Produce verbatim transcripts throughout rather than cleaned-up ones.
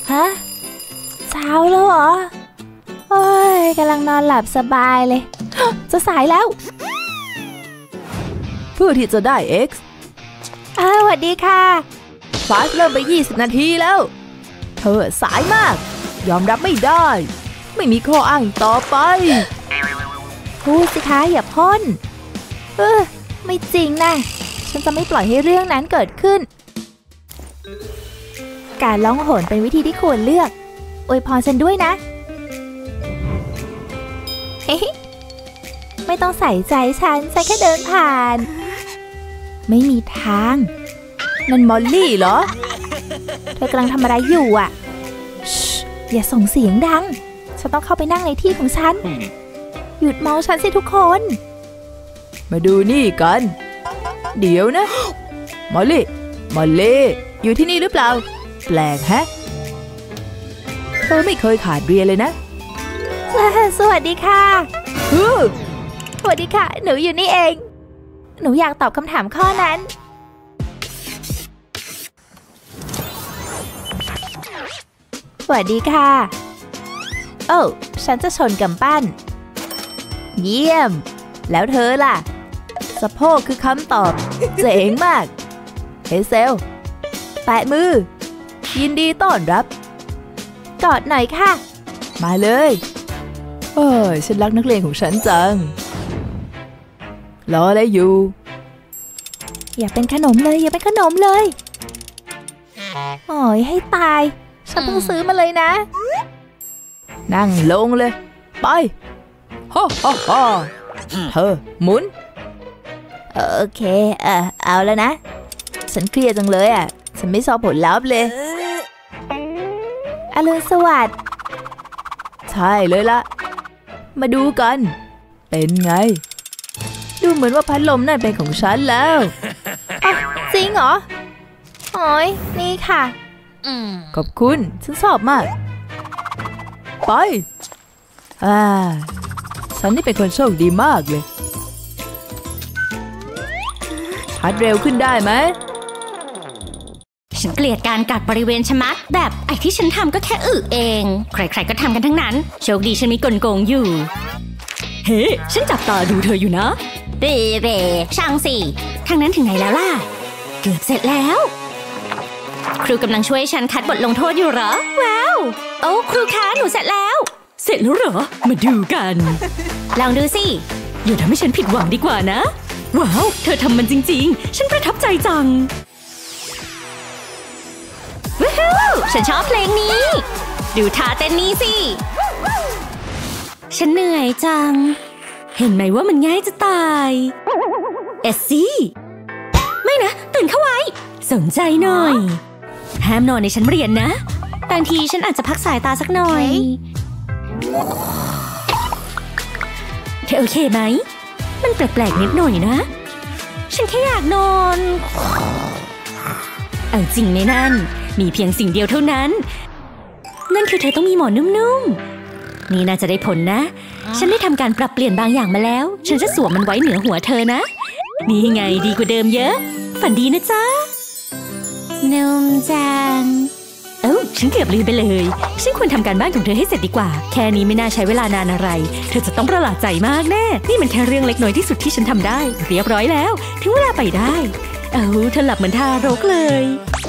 ฮะเช้าแล้วเหรอโอ้ยกำลังนอนหลับสบายเลยจะสายแล้วเพื่อที่จะได้ X อ้าวสวัสดีค่ะคลาสเริ่มไปยี่สิบนาทีแล้วเธอสายมากยอมรับไม่ได้ไม่มีข้ออ้างต่อไปพูดสิคะอย่าพ่นเออไม่จริงนะฉันจะไม่ปล่อยให้เรื่องนั้นเกิดขึ้นการล่องหนเป็นวิธีที่ควรเลือกอวยพรฉันด้วยนะเฮ้ไม่ต้องใส่ใจฉันฉันแค่เดินผ่านไม่มีทางนั่นมอลลี่เหรอเธอกำลังทำอะไรอยู่อ่ะอย่าส่งเสียงดังฉันต้องเข้าไปนั่งในที่ของฉันหยุดมองฉันสิทุกคนมาดูนี่กันเดี๋ยวนะมอลลี่มอลลี่อยู่ที่นี่หรือเปล่าแปลกแฮะเธอไม่เคยขาดเรียนเลยนะสวัสดีค่ะสวัสดีค่ะหนูอยู่นี่เองหนูอยากตอบคำถามข้อนั้นสวัสดีค่ะโอ้ฉันจะชนกำปั้นเยี่ยมแล้วเธอล่ะสะโพกคือคำตอบเจ๋งมากเฮเซลแปะมือยินดีต้อนรับกอดหน่อยค่ะมาเลยเอ้ยฉันรักนักเรียนของฉันจังรออะไรอยู่อย่าเป็นขนมเลยอย่าเป็นขนมเลยโอ้ยให้ตายฉันเพิ่งซื้อมาเลยนะนั่งลงเลยไปฮ่าฮ่าฮ่าเธอหมุนโอเคเออเอาแล้วนะฉันเครียดจังเลยอ่ะฉันไม่ชอบผลลัพธ์เลยอรุณสวัสดิ์ใช่เลยละมาดูกันเป็นไงดูเหมือนว่าพัดลมนั่นเป็นของฉันแล้วจริงเหรอโอ้ยนี่ค่ะขอบคุณฉันชอบมากไปอ่าฉันนี่เป็นคนโชคดีมากเลยพัดเร็วขึ้นได้ไหมฉันเกลียดการกัดบริเวณชะมัดแบบไอ้ที่ฉันทำก็แค่อึเองใครๆก็ทำกันทั้งนั้นโชคดีฉันมีกลโกงอยู่เฮ้ฉันจับตาดูเธออยู่นะเร่เร่ช่างสิทางนั้นถึงไหนแล้วล่ะเกือบเสร็จแล้วครูกำลังช่วยฉันคัดบทลงโทษอยู่เหรอว้าวโอ้ครูคะหนูเสร็จแล้วเสร็จแล้วเหรอมาดูกันลองดูสิอย่าทำให้ฉันผิดหวังดีกว่านะว้าวเธอทำมันจริงๆฉันประทับใจจังว้าวฉันชอบเพลงนี้ดูท่าเต้นนี้สิฉันเหนื่อยจังเห็นไหมว่ามันง่ายจะตายเอสซี่ไม่นะตื่นเข้าไว้สนใจหน่อยห้ามนอนในชั้นเรียนนะบางทีฉันอาจจะพักสายตาสักหน่อยเธอโอเคไหมมันแปลกๆนิดหน่อยนะฉันแค่อยากนอนเอาจริงในนั่นมีเพียงสิ่งเดียวเท่านั้นนั่นคือเธอต้องมีหมอนนุ่มๆนี่น่าจะได้ผลนะฉันได้ทำการปรับเปลี่ยนบางอย่างมาแล้วฉันจะสวมมันไว้เหนือหัวเธอนะนี่ไงดีกว่าเดิมเยอะฝันดีนะจ๊ะนุ่มจังเอ้าฉันเกือบลืมไปเลยฉันควรทำการบ้านของเธอให้เสร็จดีกว่าแค่นี้ไม่น่าใช้เวลานานอะไรเธอจะต้องประหลาดใจมากแน่นี่มันแค่เรื่องเล็กน้อยที่สุดที่ฉันทำได้เรียบร้อยแล้วถึงเวลาไปได้เอ้าเธอหลับเหมือนทารกเลย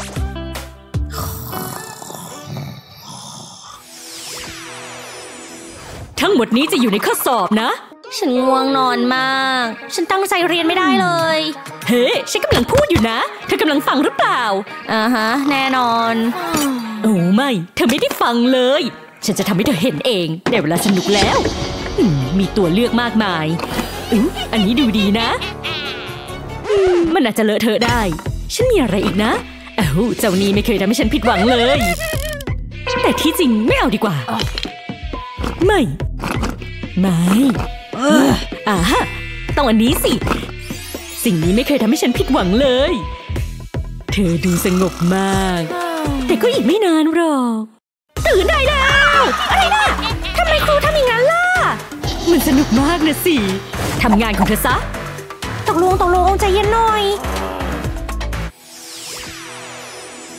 ทั้งหมดนี้จะอยู่ในข้อสอบนะฉันง่วงนอนมากฉันตั้งใจเรียนไม่ได้เลยเฮ้ฉันกำลังพูดอยู่นะเธอกำลังฟังหรือเปล่าอ่าฮะแน่นอนโอ้ไม่เธอไม่ได้ฟังเลยฉันจะทำให้เธอเห็นเองได้เวลาสนุกแล้วมีตัวเลือกมากมายอืออันนี้ดูดีนะมันอาจจะเลอะเทอะได้ฉันมีอะไรอีกนะเอ้าเจ้านี้ไม่เคยทำให้ฉันผิดหวังเลยแต่ที่จริงไม่เอาดีกว่าไม่ไม่อ่าฮะต้องอันนี้สิสิ่งนี้ไม่เคยทำให้ฉันผิดหวังเลยเธอดูสงบมากแต่ก็อีกไม่นานหรอกตื่นได้แล้วอะไรนะทำไมครูทำอย่างนั้นล่ะมันสนุกมากนะสิทำงานของเธอซะตกลงตกลงใจเย็นหน่อย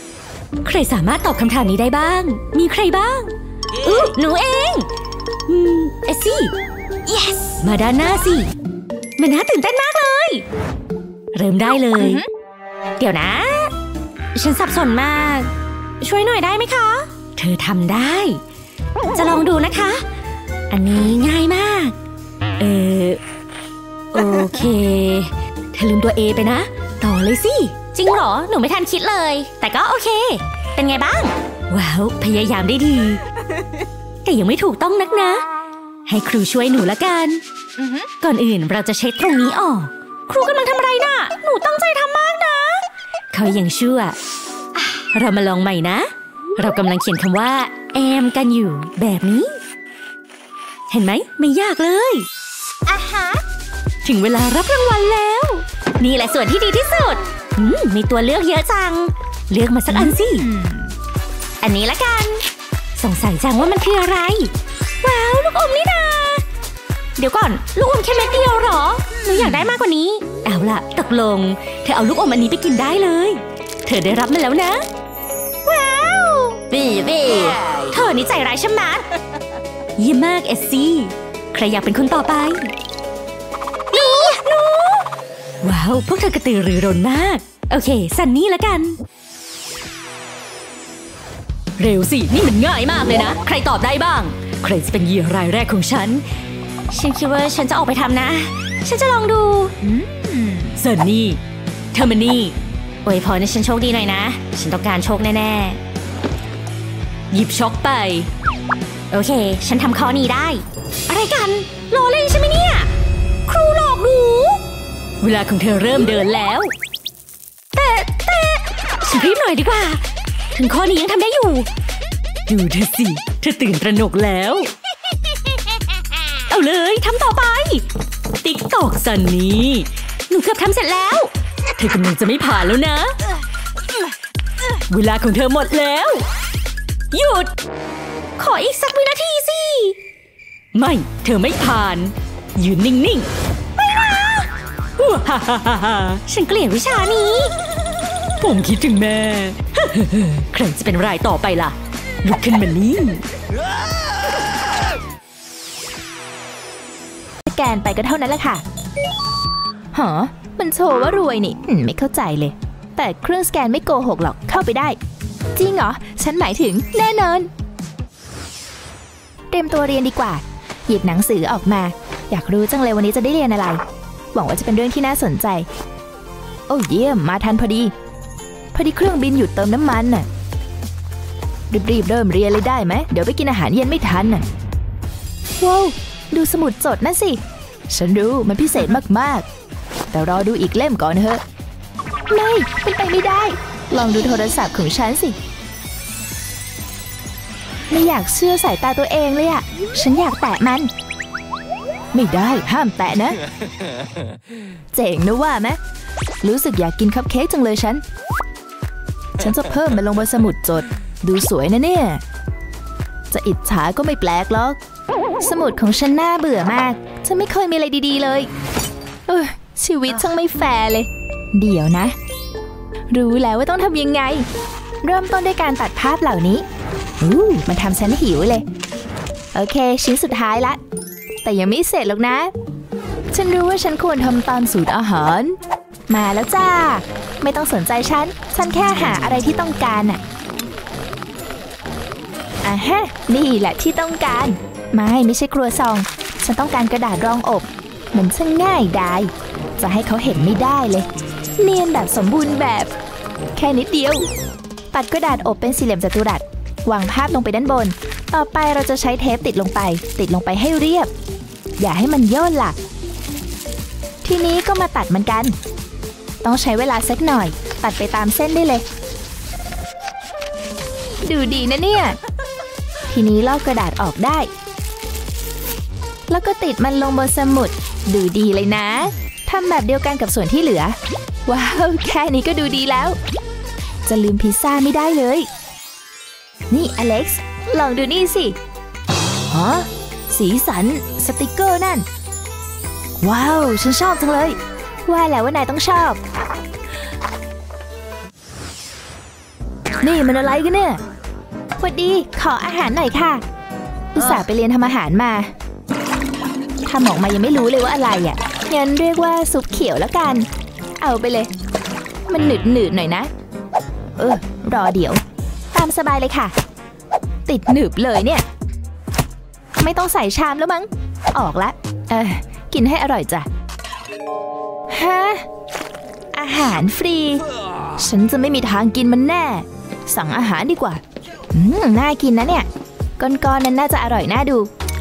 ใครสามารถตอบคำถามนี้ได้บ้างมีใครบ้างอุ๊หนูเองอืมเอซี่ yes มาด้านหน้าสิมันน่าตื่นเต้นมากเลยเริ่มได้เลย uh-huh. เดี๋ยวนะฉันสับสนมากช่วยหน่อยได้ไหมคะเธอทำได้จะลองดูนะคะอันนี้ง่ายมากเออโอเคเธอลืมตัว A ไปนะต่อเลยสิจริงเหรอหนูไม่ทันคิดเลยแต่ก็โอเคเป็นไงบ้างว้าวพยายามได้ดีแต่ยังไม่ถูกต้องนักนะให้ครูช่วยหนูละกัน uh-huh. ก่อนอื่นเราจะเช็ดตรงนี้ออกครูกำลังทำอะไรน่ะหนูตั้งใจทำมากนะเขายังชั่วเรามาลองใหม่นะเรากำลังเขียนคำว่าแอมกันอยู่แบบนี้เห็นไหมไม่ยากเลยอ่ะฮะถึงเวลารับรางวัลแล้วนี่แหละส่วนที่ดีที่สุดมีตัวเลือกเยอะจังเลือกมาสักอันสิอันนี้ละกันสงสัยจังว่ามันคืออะไรว้าวลูกอมนี่นาเดี๋ยวก่อนลูกอมแค่เม็ดเดียวหรอหนูอยากได้มากกว่านี้เอาล่ะตกลงเธอเอาลูกอมอันนี้ไปกินได้เลยเธอได้รับมันแล้วนะว้าวบีบีเธอนี่ใจร้ายชะมัดเยี่ยมมากเอสซี่ใครอยากเป็นคนต่อไปหนูหนูว้าวพวกเธอกระตือรือร้นมากโอเคซันนี่ละกันเร็วสินี่มันง่ายมากเลยนะใครตอบได้บ้างใครจะเป็นเหยื่อรายแรกของฉันฉันคิดว่าฉันจะออกไปทำนะฉันจะลองดูซันนี่เธอมานี่อวยพรให้ฉันโชคดีหน่อยนะฉันต้องการโชคแน่ๆหยิบช็อกไปโอเคฉันทำข้อนี้ได้อะไรกันรอเล่นใช่ไหมเนี่ยครูหลอกหนูเวลาของเธอเริ่มเดินแล้วแต่แต่ฉันรีบหน่อยดีกว่าถึงข้อนี้ยังทำได้อยู่ดูเธอสิเธอตื่นตระหนกแล้วเอาเลยทำต่อไปติ๊กตอกซันนี่หนูเกือบทำเสร็จแล้วเธอกำลังจะไม่ผ่านแล้วนะเวลาของเธอหมดแล้วหยุดขออีกสักวินาทีสิไม่เธอไม่ผ่านยืนนิ่งๆไม่นะว้าฉันเกลียดวิชานี้ผมคิดถึงแม่ใครจะเป็นรายต่อไปล่ะลุกขึ้นมานี่สแกนไปก็เท่านั้นแหละค่ะหรอมันโชว์ว่ารวยนี่ไม่เข้าใจเลยแต่เครื่องสแกนไม่โกหกหรอกเข้าไปได้จริงเหรอฉันหมายถึงแน่นอนเตรียมตัวเรียนดีกว่าหยิบหนังสือออกมาอยากรู้จังเลยวันนี้จะได้เรียนอะไรหวังว่าจะเป็นเรื่องที่น่าสนใจโอ้เยี่ยมมาทันพอดีพอดีเครื่องบินหยุดเติมน้ำมันน่ะรีบๆเริ่มเรียนเลยได้ไหมเดี๋ยวไปกินอาหารเย็นไม่ทันน่ะว้าวดูสมุดจดนะสิฉันรู้มันพิเศษมากๆแต่รอดูอีกเล่มก่อนเถอะไม่เป็นไปไม่ได้ลองดูโทรศัพท์ของฉันสิไม่อยากเชื่อสายตาตัวเองเลยอะฉันอยากแตะมันไม่ได้ห้ามแตะนะเจ๋งนะว่าไหมรู้สึกอยากกินคัพเค้กจังเลยฉันฉันจะเพิ่มมันลงบนสมุดจดดูสวยนะเนี่ยจะอิจฉาก็ไม่แปลกหรอกสมุดของฉันน่าเบื่อมากฉันไม่เคยมีอะไรดีๆเลยเออชีวิตช่างไม่แฟร์เลยเดี๋ยวนะรู้แล้วว่าต้องทำยังไงเริ่มต้นด้วยการตัดภาพเหล่านี้อู้มันทำฉันหิวเลยโอเคชิ้นสุดท้ายละแต่ยังไม่เสร็จหรอกนะฉันรู้ว่าฉันควรทำตามสูตรอาหารมาแล้วจ้าไม่ต้องสนใจฉันฉันแค่หาอะไรที่ต้องการน่ะอ่ะฮะนี่แหละที่ต้องการไม่ไม่ใช่ครัวซองฉันต้องการกระดาษรองอบมันช่างง่ายดายจะให้เขาเห็นไม่ได้เลยเนียนแบบสมบูรณ์แบบแค่นิดเดียวตัดกระดาษอบเป็นสี่เหลี่ยมจัตุรัสวางภาพลงไปด้านบนต่อไปเราจะใช้เทปติดลงไปติดลงไปให้เรียบอย่าให้มันย่นล่ะทีนี้ก็มาตัดมันกันต้องใช้เวลาสักหน่อยตัดไปตามเส้นได้เลยดูดีนะเนี่ยทีนี้ลอกกระดาษออกได้แล้วก็ติดมันลงบนสมุดดูดีเลยนะทำแบบเดียวกันกับส่วนที่เหลือว้าวแค่นี้ก็ดูดีแล้วจะลืมพิซซ่าไม่ได้เลยนี่อเล็กซ์ลองดูนี่สิฮะสีสันสติกเกอร์นั่นว้าวฉันชอบจังเลยว่าแล้วว่านายต้องชอบนี่มันอะไรกันเนี่ยสวัสดีขออาหารหน่อยค่ะอุตส่าห์ไปเรียนทำอาหารมาทำออกมายังไม่รู้เลยว่าอะไรอ่ะงั้นเรียกว่าซุปเขียวแล้วกันเอาไปเลยมันหนืดหนืดหน่อยนะเออรอเดี๋ยวตามสบายเลยค่ะติดหนึบเลยเนี่ยไม่ต้องใส่ชามแล้วมั้งออกละเออกินให้อร่อยจ้ะฮะอาหารฟรีฉันจะไม่มีทางกินมันแน่สั่งอาหารดีกว่าอืมน่ากินนะเนี่ยก้อนๆนั้นน่าจะอร่อยน่าดู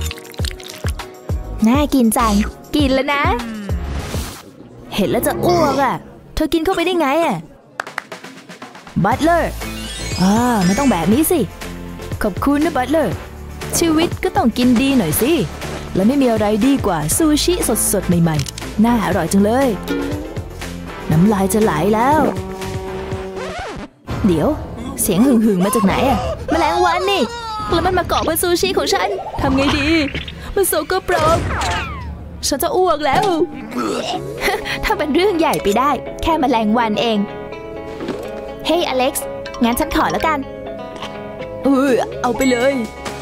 น่ากินจังกินแล้วนะเห็นแล้วจะอ้วกอ่ะเธอกินเข้าไปได้ไงอ่ะบัตเลอร์อ่าไม่ต้องแบบนี้สิขอบคุณนะบัตเลอร์ชีวิตก็ต้องกินดีหน่อยสิและไม่มีอะไรดีกว่าซูชิสดๆใหม่ๆน่าอร่อยจังเลยน้ำลายจะไหลแล้วเดี๋ยวเสียงหึ่งๆมาจากไหนอ่ะแมลงวันนี่แล้วมันมาเกาะบนซูชิของฉันทำไงดีมันโสกปรกฉันจะอ้วกแล้วถ้าเป็นเรื่องใหญ่ไปได้แค่แมลงวันเองเฮ้ยอเล็กซ์งั้นฉันขอแล้วกันเออเอาไปเลย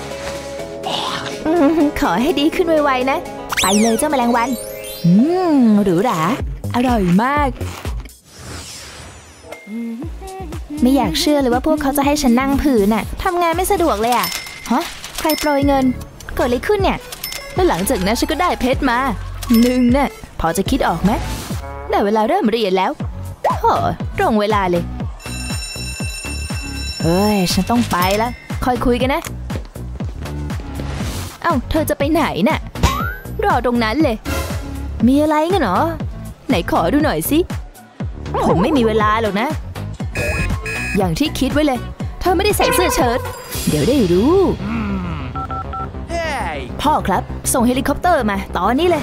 ขอให้ดีขึ้นไวๆนะไปเลยเจ้าแมลงวันอืมหรูหราอร่อยมากไม่อยากเชื่อเลยว่าพวกเขาจะให้ฉันนั่งพื้นน่ะทำงานไม่สะดวกเลยอ่ะฮะใครโปรยเงินเกิดอะไรขึ้นเนี่ยแล้วหลังจากนั้นฉันก็ได้เพชรมาหนึ่งน่ะพอจะคิดออกไหมได้เวลาเริ่มเรียนแล้วโอ้ตรงเวลาเลยเฮ้ยฉันต้องไปแล้วค่อยคุยกันนะเอ้าเธอจะไปไหนน่ะรอตรงนั้นเลยมีอะไรกันเหรอไหนขอดูหน่อยสิผมไม่มีเวลาหรอกนะอย่างที่คิดไว้เลยเธอไม่ได้ใส่เสื้อเชิ้ตเดี๋ยวได้รู้พ่อครับส่งเฮลิคอปเตอร์มาตอนนี้เลย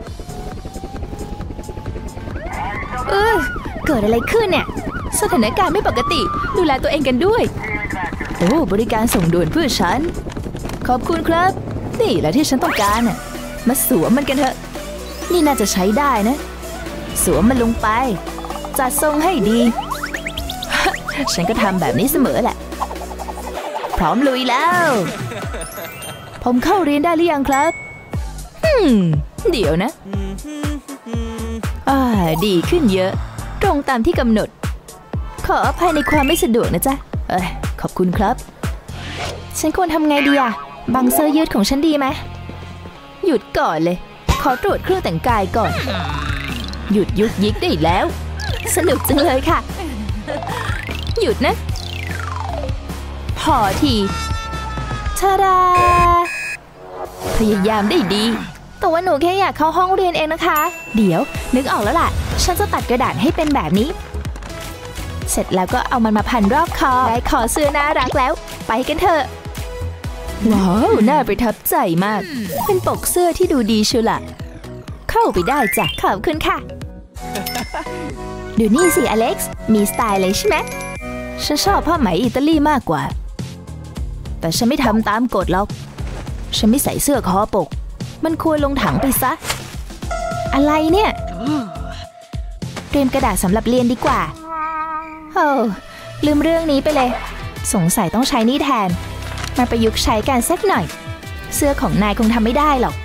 เออเกิดอะไรขึ้นเนี่ยสถานการณ์ไม่ปกติดูแลตัวเองกันด้วยโอ้บริการส่งด่วนเพื่อฉันขอบคุณครับนี่แหละที่ฉันต้องการน่ะมาสวมมันกันเถอะนี่น่าจะใช้ได้นะสวมมันลงไปจัดทรงให้ดีฉันก็ทำแบบนี้เสมอแหละพร้อมลุยแล้วผมเข้าเรียนได้หรือยังครับฮึมเดี๋ยวนะอ่าดีขึ้นเยอะตรงตามที่กำหนดขออภัยในความไม่สะดวกนะจ๊ะเอ้ยขอบคุณครับฉันควรทำไงดีอะบังเสื้อยืดของฉันดีไหมหยุดก่อนเลยขอตรวจเครื่องแต่งกายก่อนหยุดยุกยิกได้แล้วสนุกจังเลยค่ะหยุดนะพอทีทาดาพยายามได้ดีแต่ว่าหนูแค่อยากเข้าห้องเรียนเองนะคะเดี๋ยวนึกออกแล้วล่ะฉันจะตัดกระดาษให้เป็นแบบนี้เสร็จแล้วก็เอามันมาพันรอบคอได้คอเสื้อน่ารักแล้วไปกันเถอะว้าวน่าประทับใจมากเป็นปกเสื้อที่ดูดีเชียวล่ะเข้าไปได้จ้ะขอบคุณค่ะดูนี่สิอเล็กซ์มีสไตล์เลยใช่ไหมฉันชอบผ้าไหมอิตาลีมากกว่าแต่ฉันไม่ทำตามกฎหรอกฉันไม่ใส่เสื้อคอปกมันควรลงถังไปซะอะไรเนี่ยเตรียมกระดาษสำหรับเรียนดีกว่าโอ้ลืมเรื่องนี้ไปเลยสงสัยต้องใช้นี่แทนมาประยุกต์ใช้กันสักหน่อยเสื้อของนายคงทำไม่ได้หรอก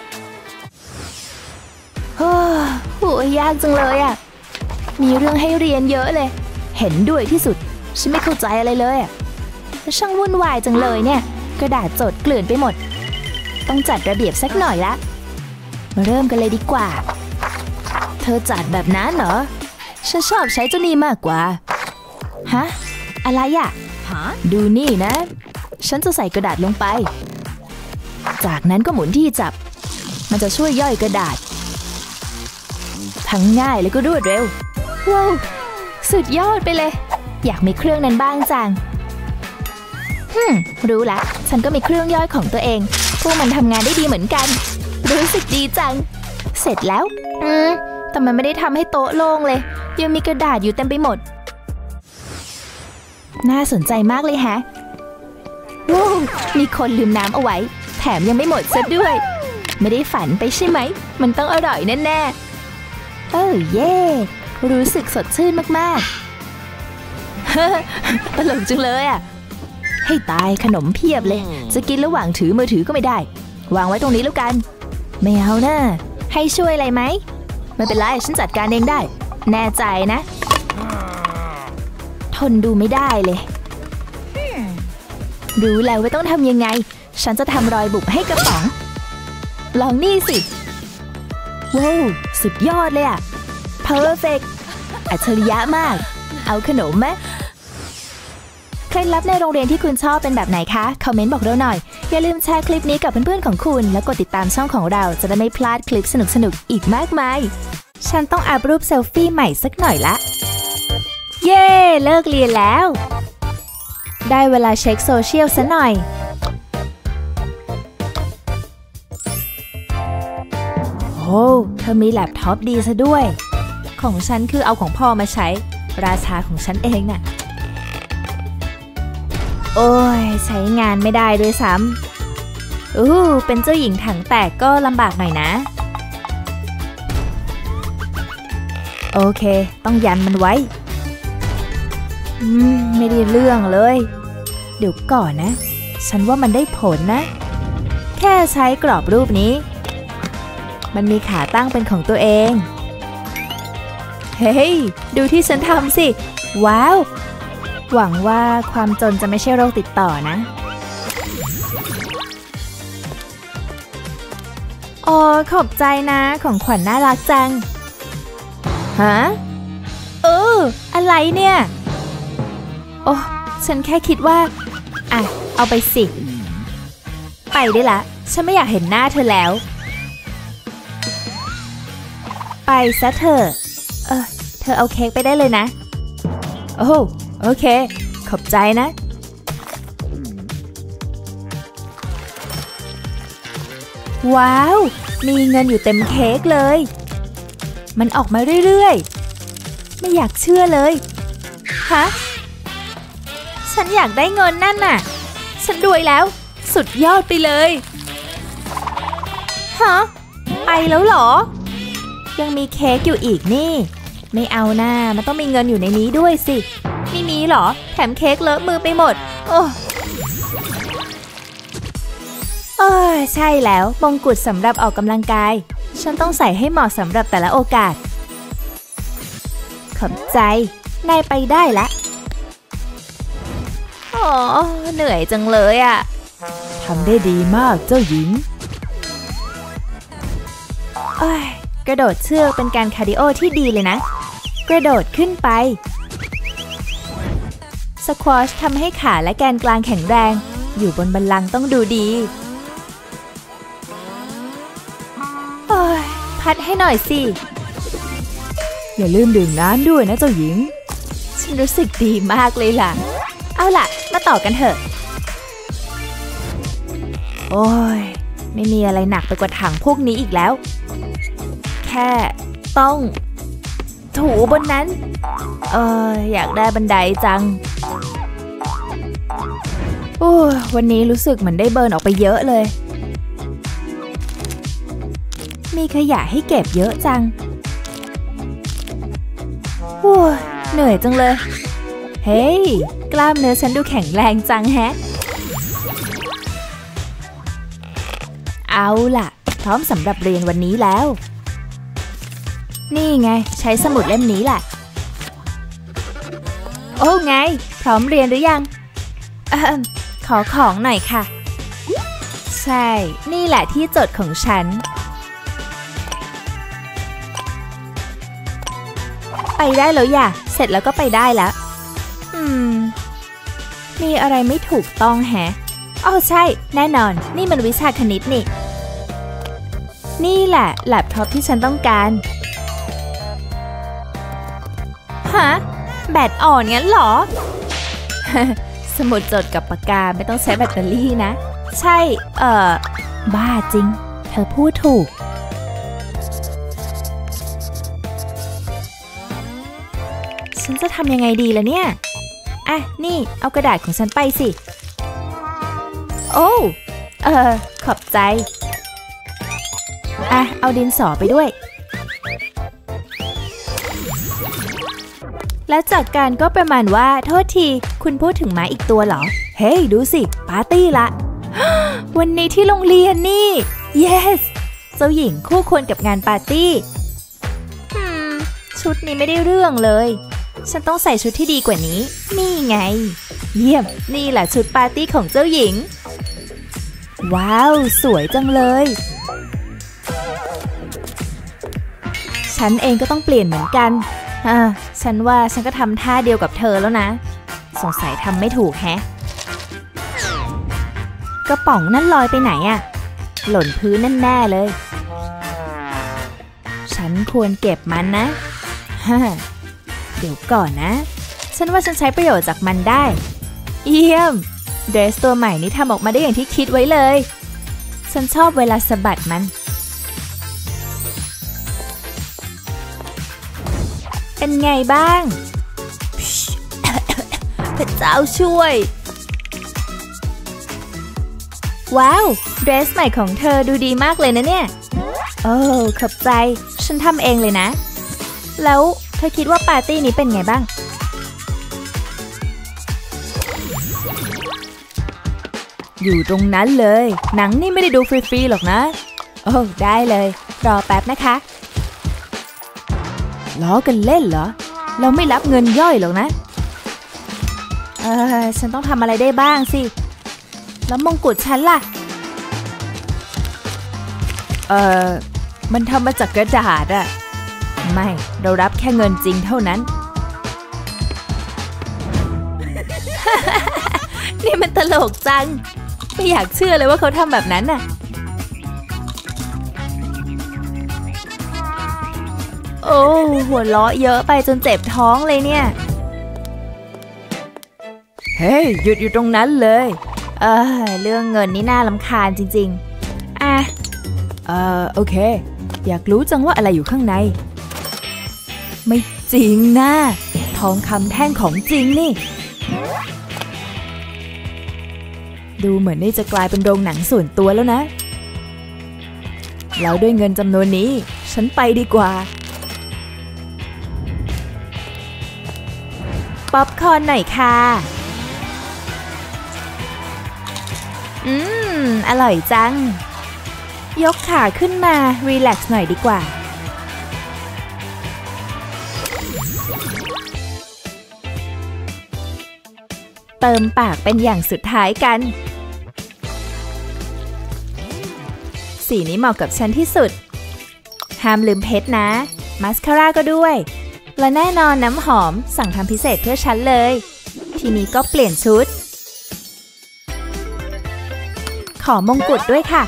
โอ้โหยากจังเลยอ่ะมีเรื่องให้เรียนเยอะเลยเห็นด้วยที่สุดฉันไม่เข้าใจอะไรเลยอ่ะช่างวุ่นวายจังเลยเนี่ยกระดาษจดเกลื่อนไปหมดต้องจัดระเบียบสักหน่อยละมาเริ่มกันเลยดีกว่าเธอจัดแบบนั้นเหรอฉันชอบใช้เจ้านี่มากกว่าฮะอะไรอ่ะดูนี่นะฉันจะใส่กระดาษลงไปจากนั้นก็หมุนที่จับมันจะช่วยย่อยกระดาษทั้งง่ายและก็รวดเร็วว้าวสุดยอดไปเลยอยากมีเครื่องนั้นบ้างจังฮึมรู้ละฉันก็มีเครื่องย่อยของตัวเองพวกมันทำงานได้ดีเหมือนกันรู้สึกดีจังเสร็จแล้วอืมแต่มันไม่ได้ทำให้โต๊ะโล่งเลยยังมีกระดาษอยู่เต็มไปหมดน่าสนใจมากเลยฮะว้าวมีคนลืมน้ำเอาไว้แถมยังไม่หมดซะด้วยไม่ได้ฝันไปใช่ไหมมันต้องอร่อยแน่ๆเออเย่รู้สึกสดชื่นมากๆตลกจังเลยอ่ะให้ตายขนมเพียบเลยจะกินระหว่างถือมือถือก็ไม่ได้วางไว้ตรงนี้แล้วกันไม่เอานะให้ช่วยอะไรไหมไม่เป็นไรฉันจัดการเองได้แน่ใจนะทนดูไม่ได้เลยรู้แล้วว่าต้องทำยังไงฉันจะทำรอยบุบให้กระป๋องลองนี่สิว้าวสุดยอดเลยอะ perfect อัจฉริยะมากเอาขนมไหมเคล็ดลับในโรงเรียนที่คุณชอบเป็นแบบไหนคะคอมเมนต์บอกเราหน่อยอย่าลืมแชร์คลิปนี้กับเพื่อนๆของคุณแล้วกดติดตามช่องของเราจะได้ไม่พลาดคลิปสนุกๆอีกมากมายฉันต้องอัพรูปเซลฟี่ใหม่สักหน่อยละเย้เลิกเรียนแล้วได้เวลาเช็คโซเชียลซะหน่อยโอ้เธอมีแล็ปท็อปดีซะด้วยของฉันคือเอาของพ่อมาใช้ราชาของฉันเองน่ะโอ้ยใช้งานไม่ได้ด้วยซ้ำอู้เป็นเจ้าหญิงถังแตกก็ลำบากหน่อยนะโอเคต้องยันมันไว้อืมไม่ได้เรื่องเลยเดี๋ยวก่อนนะฉันว่ามันได้ผลนะแค่ใช้กรอบรูปนี้มันมีขาตั้งเป็นของตัวเองเฮ้ยดูที่ฉันทำสิว้าวหวังว่าความจนจะไม่ใช่โรคติดต่อนะโอ้ขอบใจนะของขวัญน่ารักจังฮะเอออะไรเนี่ยโอ้ฉันแค่คิดว่าอ่ะเอาไปสิไปได้ละฉันไม่อยากเห็นหน้าเธอแล้วไปซะเถอะเออเธอเอาเค้กไปได้เลยนะโอ้โอเคขอบใจนะว้าวมีเงินอยู่เต็มเค้กเลยมันออกมาเรื่อยๆไม่อยากเชื่อเลยฮะฉันอยากได้เงินนั่นน่ะฉันรวยแล้วสุดยอดไปเลยฮะไปแล้วเหรอยังมีเค้กอยู่อีกนี่ไม่เอาหน้ามันต้องมีเงินอยู่ในนี้ด้วยสิไม่มีหรอแถมเค้กเลอะมือไปหมดโอ้เออใช่แล้วมงกุฎสำหรับออกกำลังกายฉันต้องใส่ให้เหมาะสำหรับแต่ละโอกาสขอบใจนายไปได้ละอ๋อเหนื่อยจังเลยอะทำได้ดีมากเจ้าหญิงเอ้ยกระโดดเชือกเป็นการคาร์ดิโอที่ดีเลยนะกระโดดขึ้นไปสควอชทำให้ขาและแกนกลางแข็งแรงอยู่บนบัลลังก์ต้องดูดีโอ้ยพัดให้หน่อยสิอย่าลืมดื่มน้ำด้วยนะเจ้าหญิงฉันรู้สึกดีมากเลยล่ะเอาล่ะมาต่อกันเถอะโอ้ยไม่มีอะไรหนักไปกว่าถังพวกนี้อีกแล้วแค่ต้องถูบนนั้นเอออยากได้บันไดจังโอ้วันนี้รู้สึกเหมือนได้เบิร์นออกไปเยอะเลยมีขยะให้เก็บเยอะจังโอ้เหนื่อยจังเลยเฮ้ยกล้ามเนื้อฉันดูแข็งแรงจังแฮะเอาล่ะพร้อมสำหรับเรียนวันนี้แล้วนี่ไงใช้สมุดเล่มนี้แหละโอ้ไงพร้อมเรียนหรือยังเออขอของหน่อยค่ะใช่นี่แหละที่จดของฉันไปได้แล้วอย่าเสร็จแล้วก็ไปได้แล้วอืมมีอะไรไม่ถูกต้องแฮะอ๋อใช่แน่นอนนี่มันวิชาคณิตนี่นี่แหละแล็ปท็อปที่ฉันต้องการฮะแบตอ่อนงั้นเหรอ สมุดจดกับปากกาไม่ต้องใช้แบตเตอรี่นะใช่เอ่อบ้าจริงเธอพูดถูกฉันจะทำยังไงดีล่ะเนี่ยอ่ะนี่เอากระดาษของฉันไปสิโอ้เออขอบใจอ่ะเอาดินสอไปด้วยและจากการก็ประมาณว่าโทษทีคุณพูดถึงหมาอีกตัวเหรอเฮ้ยดูสิปาร์ตี้ละ วันนี้ที่โรงเรียนนี่ yes เจ้าหญิงคู่ควรกับงานปาร์ตี้อืมชุดนี้ไม่ได้เรื่องเลยฉันต้องใส่ชุดที่ดีกว่านี้นี่ไงเยี่ยมนี่แหละชุดปาร์ตี้ของเจ้าหญิงว้าวสวยจังเลยฉันเองก็ต้องเปลี่ยนเหมือนกันอ่าฉันว่าฉันก็ทำท่าเดียวกับเธอแล้วนะสงสัยทำไม่ถูกแฮะกระป๋องนั่นลอยไปไหนอะหล่นพื้นนั่นแน่เลยฉันควรเก็บมันนะฮ่าเดี๋ยวก่อนนะฉันว่าฉันใช้ประโยชน์จากมันได้เยี่ยมเดรสตัวใหม่นี้ทำออกมาได้อย่างที่คิดไว้เลยฉันชอบเวลาสะบัดมันเป็นไงบ้าง พระเจ้าช่วยว้าวเดรสใหม่ของเธอดูดีมากเลยนะเนี่ยโอ้ขอบใจฉันทำเองเลยนะแล้วเธอคิดว่าปาร์ตี้นี้เป็นไงบ้างอยู่ตรงนั้นเลยหนังนี่ไม่ได้ดูฟรีๆหรอกนะโอ้ได้เลยรอแป๊บนะคะล้อกันเล่นเหรอเราไม่รับเงินย่อยหรอกนะเออฉันต้องทำอะไรได้บ้างสิแล้วมงกุฎฉันล่ะเออมันทำมาจากกระดาษอะไม่เรารับแค่เงินจริงเท่านั้น นี่มันตลกจังไม่อยากเชื่อเลยว่าเขาทำแบบนั้นน่ะโอ้หัวเราะเยอะไปจนเจ็บท้องเลยเนี่ยเฮ้ยหยุดอยู่ตรงนั้นเลยเออเรื่องเงินนี่น่ารำคาญจริงๆอ่ะเออโอเคอยากรู้จังว่าอะไรอยู่ข้างในไม่จริงนะทองคำแท่งของจริงนี่ดูเหมือนนี่จะกลายเป็นโรงหนังส่วนตัวแล้วนะแล้วด้วยเงินจำนวนนี้ฉันไปดีกว่าป๊อปคอร์นหน่อยค่ะอืมอร่อยจังยกขาขึ้นมารีแลกซ์หน่อยดีกว่าเติมปากเป็นอย่างสุดท้ายกันสีนี้เหมาะกับฉันที่สุดห้ามลืมเพชรนะมาสคาร่าก็ด้วยและแน่นอนน้ำหอมสั่งทำพิเศษเพื่อฉันเลยทีนี้ก็เปลี่ยนชุดขอมงกุฎด้วยค่ะ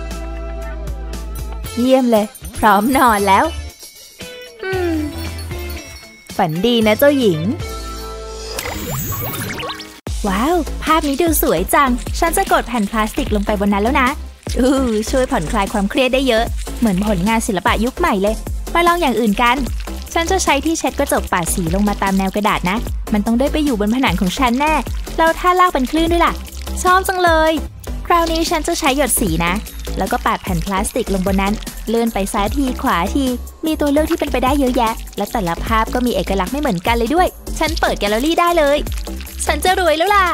เยี่ยมเลยพร้อมนอนแล้วอืมฝันดีนะเจ้าหญิงว้าวภาพนี้ดูสวยจังฉันจะกดแผ่นพลาสติกลงไปบนนั้นแล้วนะอู้ช่วยผ่อนคลายความเครียดได้เยอะเหมือนผลงานศิลปะยุคใหม่เลยมาลองอย่างอื่นกันฉันจะใช้ที่เช็ดกระจกปาดสีลงมาตามแนวกระดาษนะมันต้องได้ไปอยู่บนผนังของฉันแน่แล้วถ้าลากเป็นคลื่นด้วยล่ะชอบจังเลยคราวนี้ฉันจะใช้หยดสีนะแล้วก็ปาดแผ่นพลาสติกลงบนนั้นเลื่อนไปซ้ายทีขวาทีมีตัวเลือกที่เป็นไปได้เยอะแยะและแต่ละภาพก็มีเอกลักษณ์ไม่เหมือนกันเลยด้วยฉันเปิดแกลเลอรี่ได้เลยฉันจะรวยแล้วล่ะ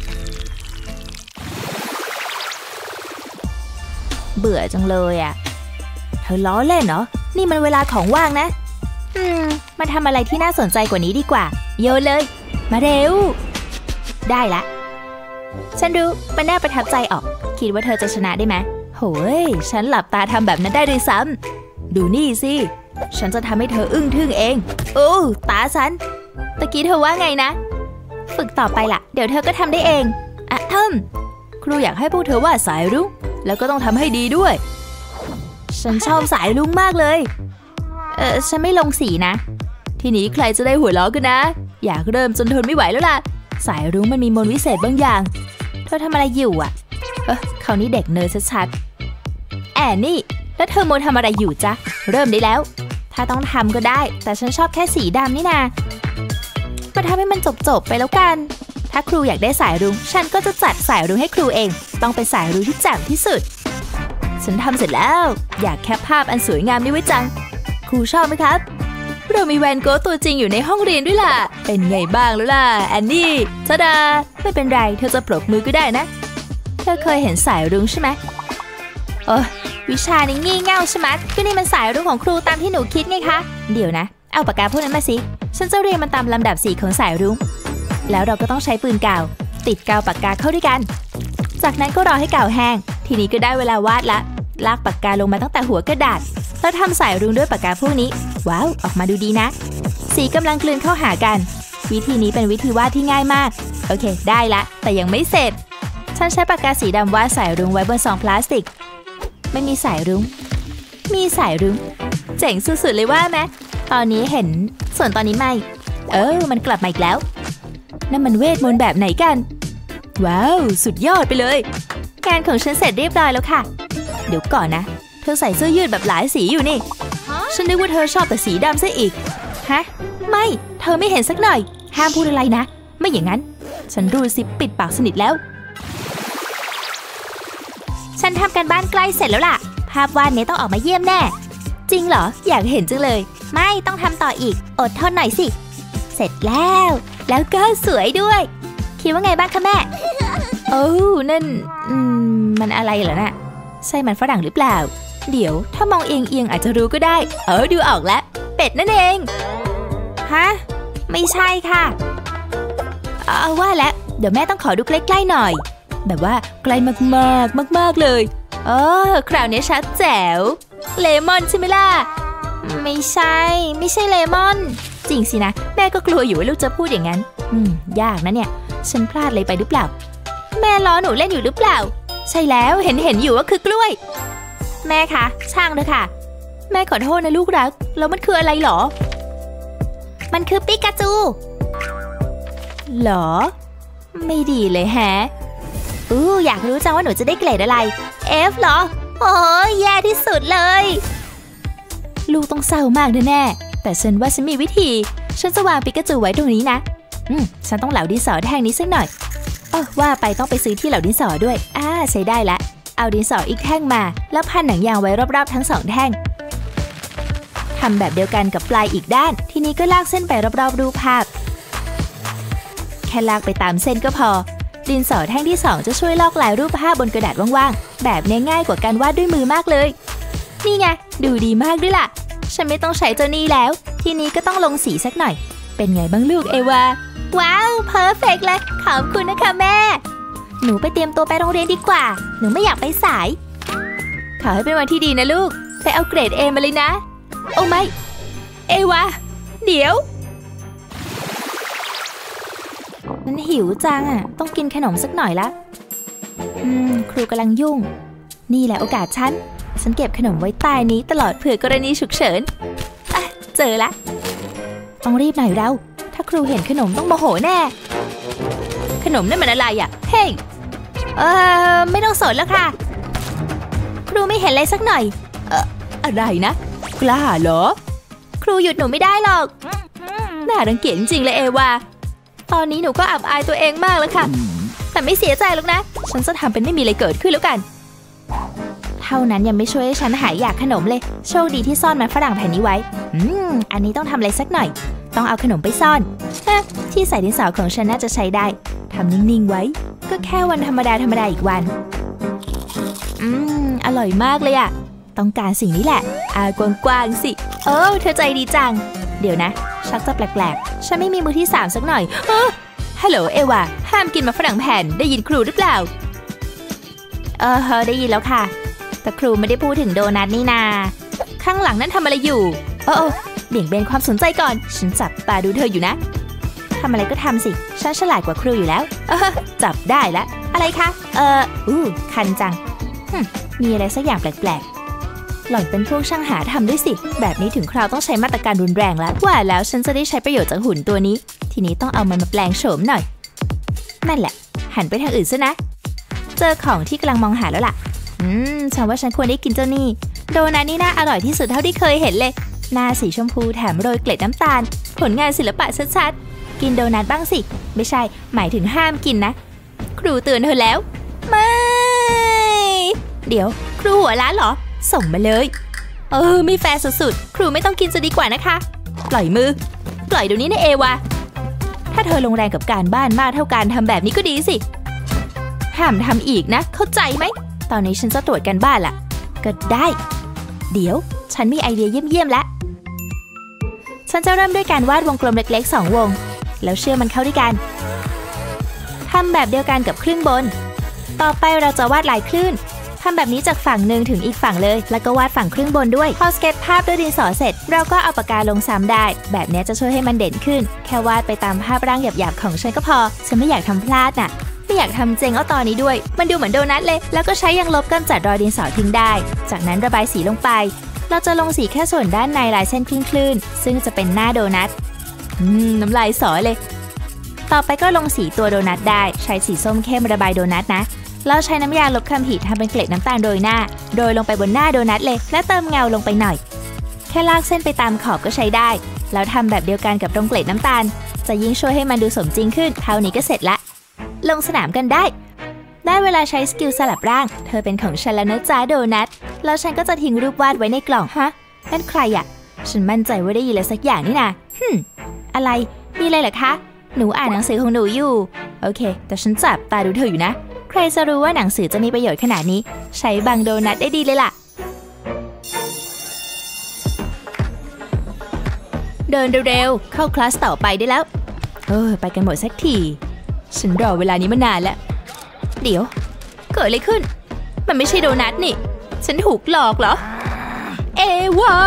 เบื่อจังเลยอ่ะเธอล้อเล่นเหรอนี่มันเวลาของว่างนะอืมมาทำอะไรที่น่าสนใจกว่านี้ดีกว่าโยนเลยมาเร็วได้ละฉันรู้มันน่าประทับใจออกคิดว่าเธอจะชนะได้ไหมโหยฉันหลับตาทำแบบนั้นได้ด้วยซ้ำดูนี่สิฉันจะทำให้เธออึ้งทึ่งเองโอ้ตาฉันตะกี้เธอว่าไงนะฝึกต่อไปล่ะเดี๋ยวเธอก็ทำได้เองอะทึมครูอยากให้พวกเธอวาดสายรุ้งแล้วก็ต้องทำให้ดีด้วยฉันชอบสายรุ้งมากเลยเออฉันไม่ลงสีนะทีนี้ใครจะได้หัวเราะกันนะอยากเริ่มจนทนไม่ไหวแล้วล่ะสายรุ้งมันมีมนต์วิเศษบางอย่างเธอทำอะไรอยู่อ่ะเออเขานี่เด็กเนิร์ดชัดๆแอนนี่แล้วเธอโมทำอะไรอยู่จ๊ะเริ่มได้แล้วถ้าต้องทำก็ได้แต่ฉันชอบแค่สีดำนี่นามาทำให้มันจบๆไปแล้วกันถ้าครูอยากได้สายรุ้งฉันก็จะจัดสายรุ้งให้ครูเองต้องเป็นสายรุ้งที่แจ่มที่สุดฉันทำเสร็จแล้วอยากแคปภาพอันสวยงามนี้ไว้จังครูชอบไหมครับเรามีแวนโก้ตัวจริงอยู่ในห้องเรียนด้วยล่ะเป็นไงบ้างแล้วล่ะแอนนี่ชดาไม่เป็นไรเธอจะปรบมือก็ได้นะเธอเคยเห็นสายรุ้งใช่ไหมเออวิชานี้งี่เง่าใช่ไหมก็นี่มันสายรุ้งของครูตามที่หนูคิดไงคะเดี๋ยวนะเอาปากกาพวกนั้นมาสิฉันจะเรียงมันตามลำดับสีของสายรุ้งแล้วเราก็ต้องใช้ปืนกาวติดกาวปากกาเข้าด้วยกันจากนั้นก็รอให้กาวแห้งทีนี้ก็ได้เวลาวาดละลากปากกาลงมาตั้งแต่หัวกระดาษแล้วทำสายรุ้งด้วยปากกาพวกนี้ว้าวออกมาดูดีนะสีกำลังกลืนเข้าหากันวิธีนี้เป็นวิธีวาดที่ง่ายมากโอเคได้ละแต่ยังไม่เสร็จฉันใช้ปากกาสีดำวาดสายรุ้งไว้บนซองพลาสติกไม่มีสายรุ้งมีสายรุ้งเจ๋งสุดๆเลยว่าไหมตอนนี้เห็นส่วนตอนนี้ไม่เออมันกลับมาอีกแล้วนั่นมันเวทมนต์แบบไหนกันว้าวสุดยอดไปเลยงานของฉันเสร็จเรียบร้อยแล้วค่ะเดี๋ยวก่อนนะเธอใส่เสื้อยืดแบบหลายสีอยู่นี่ฉันนึกว่าเธอชอบแต่สีดำซะอีกฮะไม่เธอไม่เห็นสักหน่อยห้ามพูดอะไรนะไม่อย่างนั้นฉันรู้สิปิดปากสนิทแล้วฉันทำการบ้านใกล้เสร็จแล้วล่ะภาพวาดนี้ต้องออกมาเยี่ยมแน่จริงเหรออยากเห็นจังเลยไม่ต้องทำต่ออีกอดทนหน่อยสิเสร็จแล้วแล้วก็สวยด้วยคิดว่าไงบ้างคะแม่โอ้นั่นอืมมันอะไรเหรอน่ะใช่มันฝรั่งหรือเปล่าเดี๋ยวถ้ามองเอียงเอียงอาจจะรู้ก็ได้เออดูออกแล้วเป็ดนั่นเองฮะไม่ใช่ค่ะเอาว่าแล้วเดี๋ยวแม่ต้องขอดูใกล้ๆหน่อยแบบว่าใกล้มากๆมากๆเลยเออคราวนี้ชัดแจ๋วเลมอนใช่ไหมล่ะไม่ใช่ไม่ใช่เลมอนจริงสินะแม่ก็กลัวอยู่ว่าลูกจะพูดอย่างนั้นอืมยากนะเนี่ยฉันพลาดอะไรไปหรือเปล่าแม่ล้อหนูเล่นอยู่หรือเปล่าใช่แล้วเห็นเห็นอยู่ว่าคือกล้วยแม่คะช่างเถอะค่ะแม่ขอโทษนะลูกรักแล้วมันคืออะไรหรอมันคือปิกาจูหรอไม่ดีเลยแฮะอู้อยากรู้จังว่าหนูจะได้เกรดอะไร F เหรอโอ้ยแย่ที่สุดเลยลูกต้องเศร้ามากแน่ๆแต่ฉันว่าฉันมีวิธีฉันจะวางปิกาจูไว้ตรงนี้นะอืมฉันต้องเหลาดินสอแท่งนี้สักหน่อยเออว่าไปต้องไปซื้อที่เหลาดินสอด้วยอ่าใช้ได้ละเอาดินสออีกแท่งมาแล้วพันหนังยางไว้รอบๆทั้งสองแท่งทำแบบเดียวกันกับปลายอีกด้านทีนี้ก็ลากเส้นไปรอบๆรูปภาพแค่ลากไปตามเส้นก็พอดินสอแท่งที่สองจะช่วยลอกลายรูปภาพบนกระดาษว่างๆแบบนี้ง่ายกว่าการวาดด้วยมือมากเลยนี่ไงดูดีมากด้วยล่ะฉันไม่ต้องใช้เจ้านี่แล้วทีนี้ก็ต้องลงสีสักหน่อยเป็นไงบ้างลูกเอวาว้าวเพอร์เฟกต์เลยขอบคุณนะคะแม่หนูไปเตรียมตัวไปโรงเรียนดีกว่าหนูไม่อยากไปสายขอให้เป็นวันที่ดีนะลูกไปเอาเกรด เอ มาเลยนะโอ้ไม่เอวาเดี๋ยวมันหิวจังอ่ะต้องกินขนมสักหน่อยละอืมครูกำลังยุ่งนี่แหละโอกาสฉันฉันเก็บขนมไว้ใต้นี้ตลอดเผื่อกรณีฉุกเฉินอ่ะเจอละต้องรีบหน่อยเราถ้าครูเห็นขนมต้องโมโหแน่ขนมนั่นมันอะไรอ่ะเฮ้ยเออไม่ต้องสนแล้วค่ะครูไม่เห็นอะไรสักหน่อยเอออะไรนะกล้าเหรอครูหยุดหนูไม่ได้หรอกน่ารังเกียจจริงๆเลยเอวาตอนนี้หนูก็อับอายตัวเองมากแล้วค่ะแต่ไม่เสียใจหรอกนะฉันจะทำเป็นไม่มีอะไรเกิดขึ้นแล้วกันเท่านั้นยังไม่ช่วยให้ฉันหายอยากขนมเลยโชคดีที่ซ่อนมันฝรั่งแผ่นนี้ไว้อืมอันนี้ต้องทำอะไรสักหน่อยต้องเอาขนมไปซ่อนฮะที่ใส่ดินสอของฉันน่าจะใช้ได้ทำนิ่งๆไว้ก็แค่วันธรรมดาธรรมดาอีกวันอืมอร่อยมากเลยอะต้องการสิ่งนี้แหละอากว้างๆสิโอ้เธอใจดีจังเดี๋ยวนะชักจะแปลกๆฉันไม่มีมือที่สามสักหน่อยเออฮัลโหลเอวาห้ามกินมาฝรั่งแผ่นได้ยินครูหรือเปล่าเออได้ยินแล้วค่ะแต่ครูไม่ได้พูดถึงโดนัทนี่นาข้างหลังนั้นทำอะไรอยู่โอ้เบี่ยงเบนความสนใจก่อนฉันจับตาดูเธออยู่นะทำอะไรก็ทำสิฉันฉลาดกว่าครูอยู่แล้วเออจับได้แล้วอะไรคะเอออู้คันจังมีอะไรสักอย่างแปลกๆหล่อนเป็นพวกช่างหาทำด้วยสิแบบนี้ถึงคราวต้องใช้มาตรการรุนแรงแล้วว่าแล้วฉันจะได้ใช้ประโยชน์จากหุ่นตัวนี้ทีนี้ต้องเอามันมาแปลงโฉมหน่อยนั่นแหละหันไปทางอื่นซะนะเจอของที่กำลังมองหาแล้วล่ะอืมฉันว่าฉันควรได้กินเจ้านี่โดนัทนี่น่าอร่อยที่สุดเท่าที่เคยเห็นเลยหน้าสีชมพูแถมโรยเกล็ดน้ำตาลผลงานศิลปะชัดๆกินโดนัทบ้างสิไม่ใช่หมายถึงห้ามกินนะครูเตือนเธอแล้วไม่เดี๋ยวครูหัวล้านเหรอส่งมาเลยเออไม่แฟร์สุดๆครูไม่ต้องกินจะดีกว่านะคะปล่อยมือปล่อยเดี๋ยวนี้นะเอวาถ้าเธอลงแรงกับการบ้านมากเท่าการทำแบบนี้ก็ดีสิห้ามทำอีกนะเข้าใจไหมตอนนี้ฉันจะตรวจการบ้านล่ะก็ได้เดี๋ยวฉันมีไอเดียเยี่ยมๆแล้วฉันจะเริ่มด้วยการวาดวงกลมเล็กๆสองวงแล้วเชื่อมมันเข้าด้วยกันทำแบบเดียวกันกับครึ่งบนต่อไปเราจะวาดลายคลื่นทำแบบนี้จากฝั่งหนึ่งถึงอีกฝั่งเลยแล้วก็วาดฝั่งครึ่งบนด้วยพอสเก็ตภาพด้วยดินสอเสร็จเราก็เอาปากกาลงซ้ำได้แบบนี้จะช่วยให้มันเด่นขึ้นแค่วาดไปตามภาพร่างหยาบๆของฉันก็พอฉันไม่อยากทำพลาดน่ะไม่อยากทำเจงเอาตอนนี้ด้วยมันดูเหมือนโดนัทเลยแล้วก็ใช้ยางลบกำจัดรอยดินสอทิ้งได้จากนั้นระบายสีลงไปเราจะลงสีแค่ส่วนด้านในลายเส้นคลื่นๆซึ่งจะเป็นหน้าโดนัทอืมน้ำลายสอเลยต่อไปก็ลงสีตัวโดนัทได้ใช้สีส้มเข้มระบายโดนัทนะแล้วใช้น้ำยาลบคำผิดทำเป็นเกล็ดน้ำตาลโรยหน้าโรยลงไปบนหน้าโดนัทเลยและเติมเงาลงไปหน่อยแค่ลากเส้นไปตามขอบก็ใช้ได้แล้วทำแบบเดียวกันกับตรงเกล็ดน้ำตาลจะยิ่งช่วยให้มันดูสมจริงขึ้นเท่านี้ก็เสร็จละลงสนามกันได้ได้เวลาใช้สกิลสลับร่างเธอเป็นของฉันแล้วนะจ๊ะโดนัทแล้วฉันก็จะทิ้งรูปวาดไว้ในกล่องฮะนั่นใครอ่ะฉันมั่นใจว่าได้ยินอะไรสักอย่างนี่นะฮึมอะไรมีอะไรเหรอคะหนูอ่านหนังสือของหนูอยู่โอเคแต่ฉันจับตาดูเธออยู่นะใครจะรู้ว่าหนังสือจะมีประโยชน์ขนาดนี้ใช้บังโดนัทได้ดีเลยล่ะเดินเร็วๆเข้าคลาสต่อไปได้แล้วเออไปกันหมดสักทีฉันรอเวลานี้มานานแล้วเดี๋ยวเกิดอะไรขึ้นมันไม่ใช่โดนัทนี่ฉันถูกหลอกเหรอเอวา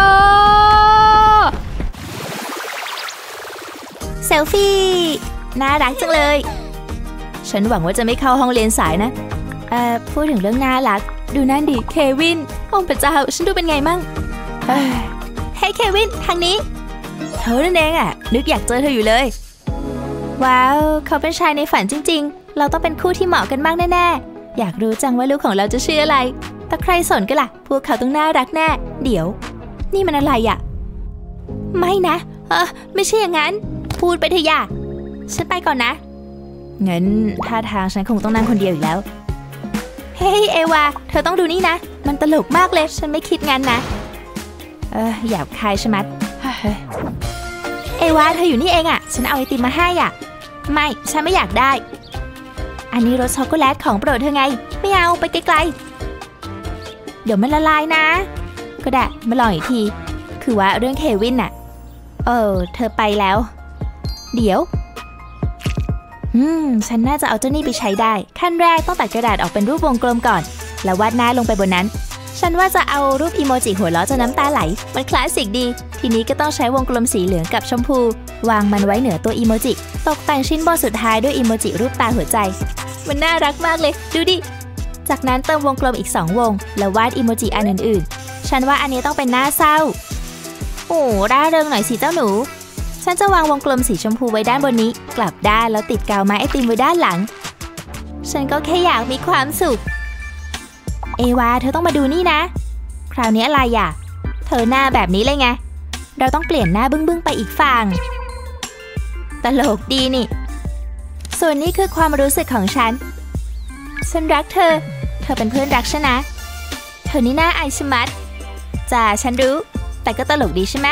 เซลฟี่น่ารักจังเลยฉันหวังว่าจะไม่เข้าห้องเรียนสายนะเอ่อพูดถึงเรื่องน่ารักดูนั่นดิเควินโอ้พระเจ้าฉันดูเป็นไงมั่งเฮ้ยเควินทางนี้เธอนั่นเองอ่ะนึกอยากเจอเธออยู่เลยว้าวเขาเป็นชายในฝันจริงๆเราต้องเป็นคู่ที่เหมาะกันมากแน่ๆอยากรู้จังว่าลูกของเราจะชื่ออะไรแต่ใครสนกันล่ะพวกเขาต้องน่ารักแน่เดี๋ยวนี่มันอะไรอ่ะไม่นะเออไม่ใช่อย่างนั้นพูดไปเถอะอย่าฉันไปก่อนนะงั้นท่าทางฉันคงต้องนั่งคนเดียวอีกแล้วเฮ้ยเอวาเธอต้องดูนี่นะมันตลกมากเลยฉันไม่คิดงั้นนะเออหยาบคายชะมัดเอวาเธออยู่นี่เองอ่ะฉันเอาไอติมมาให้อ่ะไม่ฉันไม่อยากได้อันนี้รสช็อกโกแลตของโปรดเธอไงไม่เอาไปไกลๆเดี๋ยวมันละลายนะก็ได้มาลองอีกทีคือว่าเรื่องเควินน่ะเออเธอไปแล้วเดี๋ยวอืมฉันน่าจะเอาเจ้านี่ไปใช้ได้ขั้นแรกต้องตัดกระดาษออกเป็นรูปวงกลมก่อนแล้ววาดหน้าลงไปบนนั้นฉันว่าจะเอารูปอีโมจิหัวเราะจนน้ำตาไหลมันคลาสสิกดีทีนี้ก็ต้องใช้วงกลมสีเหลืองกับชมพูวางมันไว้เหนือตัวอีโมจิตกแต่งชิ้นบนสุดท้ายด้วยอีโมจิรูปตาหัวใจมันน่ารักมากเลยดูดิจากนั้นเติมวงกลมอีกสองวงแล้ววาดอีโมจิอันอื่นๆฉันว่าอันนี้ต้องเป็นหน้าเศร้าโอ้ร่าเริงหน่อยสิเจ้าหนูฉันจะวางวงกลมสีชมพูไว้ด้านบนนี้กลับด้านแล้วติดกาวไม้ไอติมไว้ด้านหลังฉันก็แค่อยากมีความสุขเอวาเธอต้องมาดูนี่นะคราวนี้อะไรอ่ะเธอหน้าแบบนี้เลยไงเราต้องเปลี่ยนหน้าบึ้งๆไปอีกฝั่งตลกดีนี่ส่วนนี้คือความรู้สึกของฉันฉันรักเธอเธอเป็นเพื่อนรักฉันนะเธอนี่น่าอายชะมัดจ้าฉันรู้แต่ก็ตลกดีใช่ไหม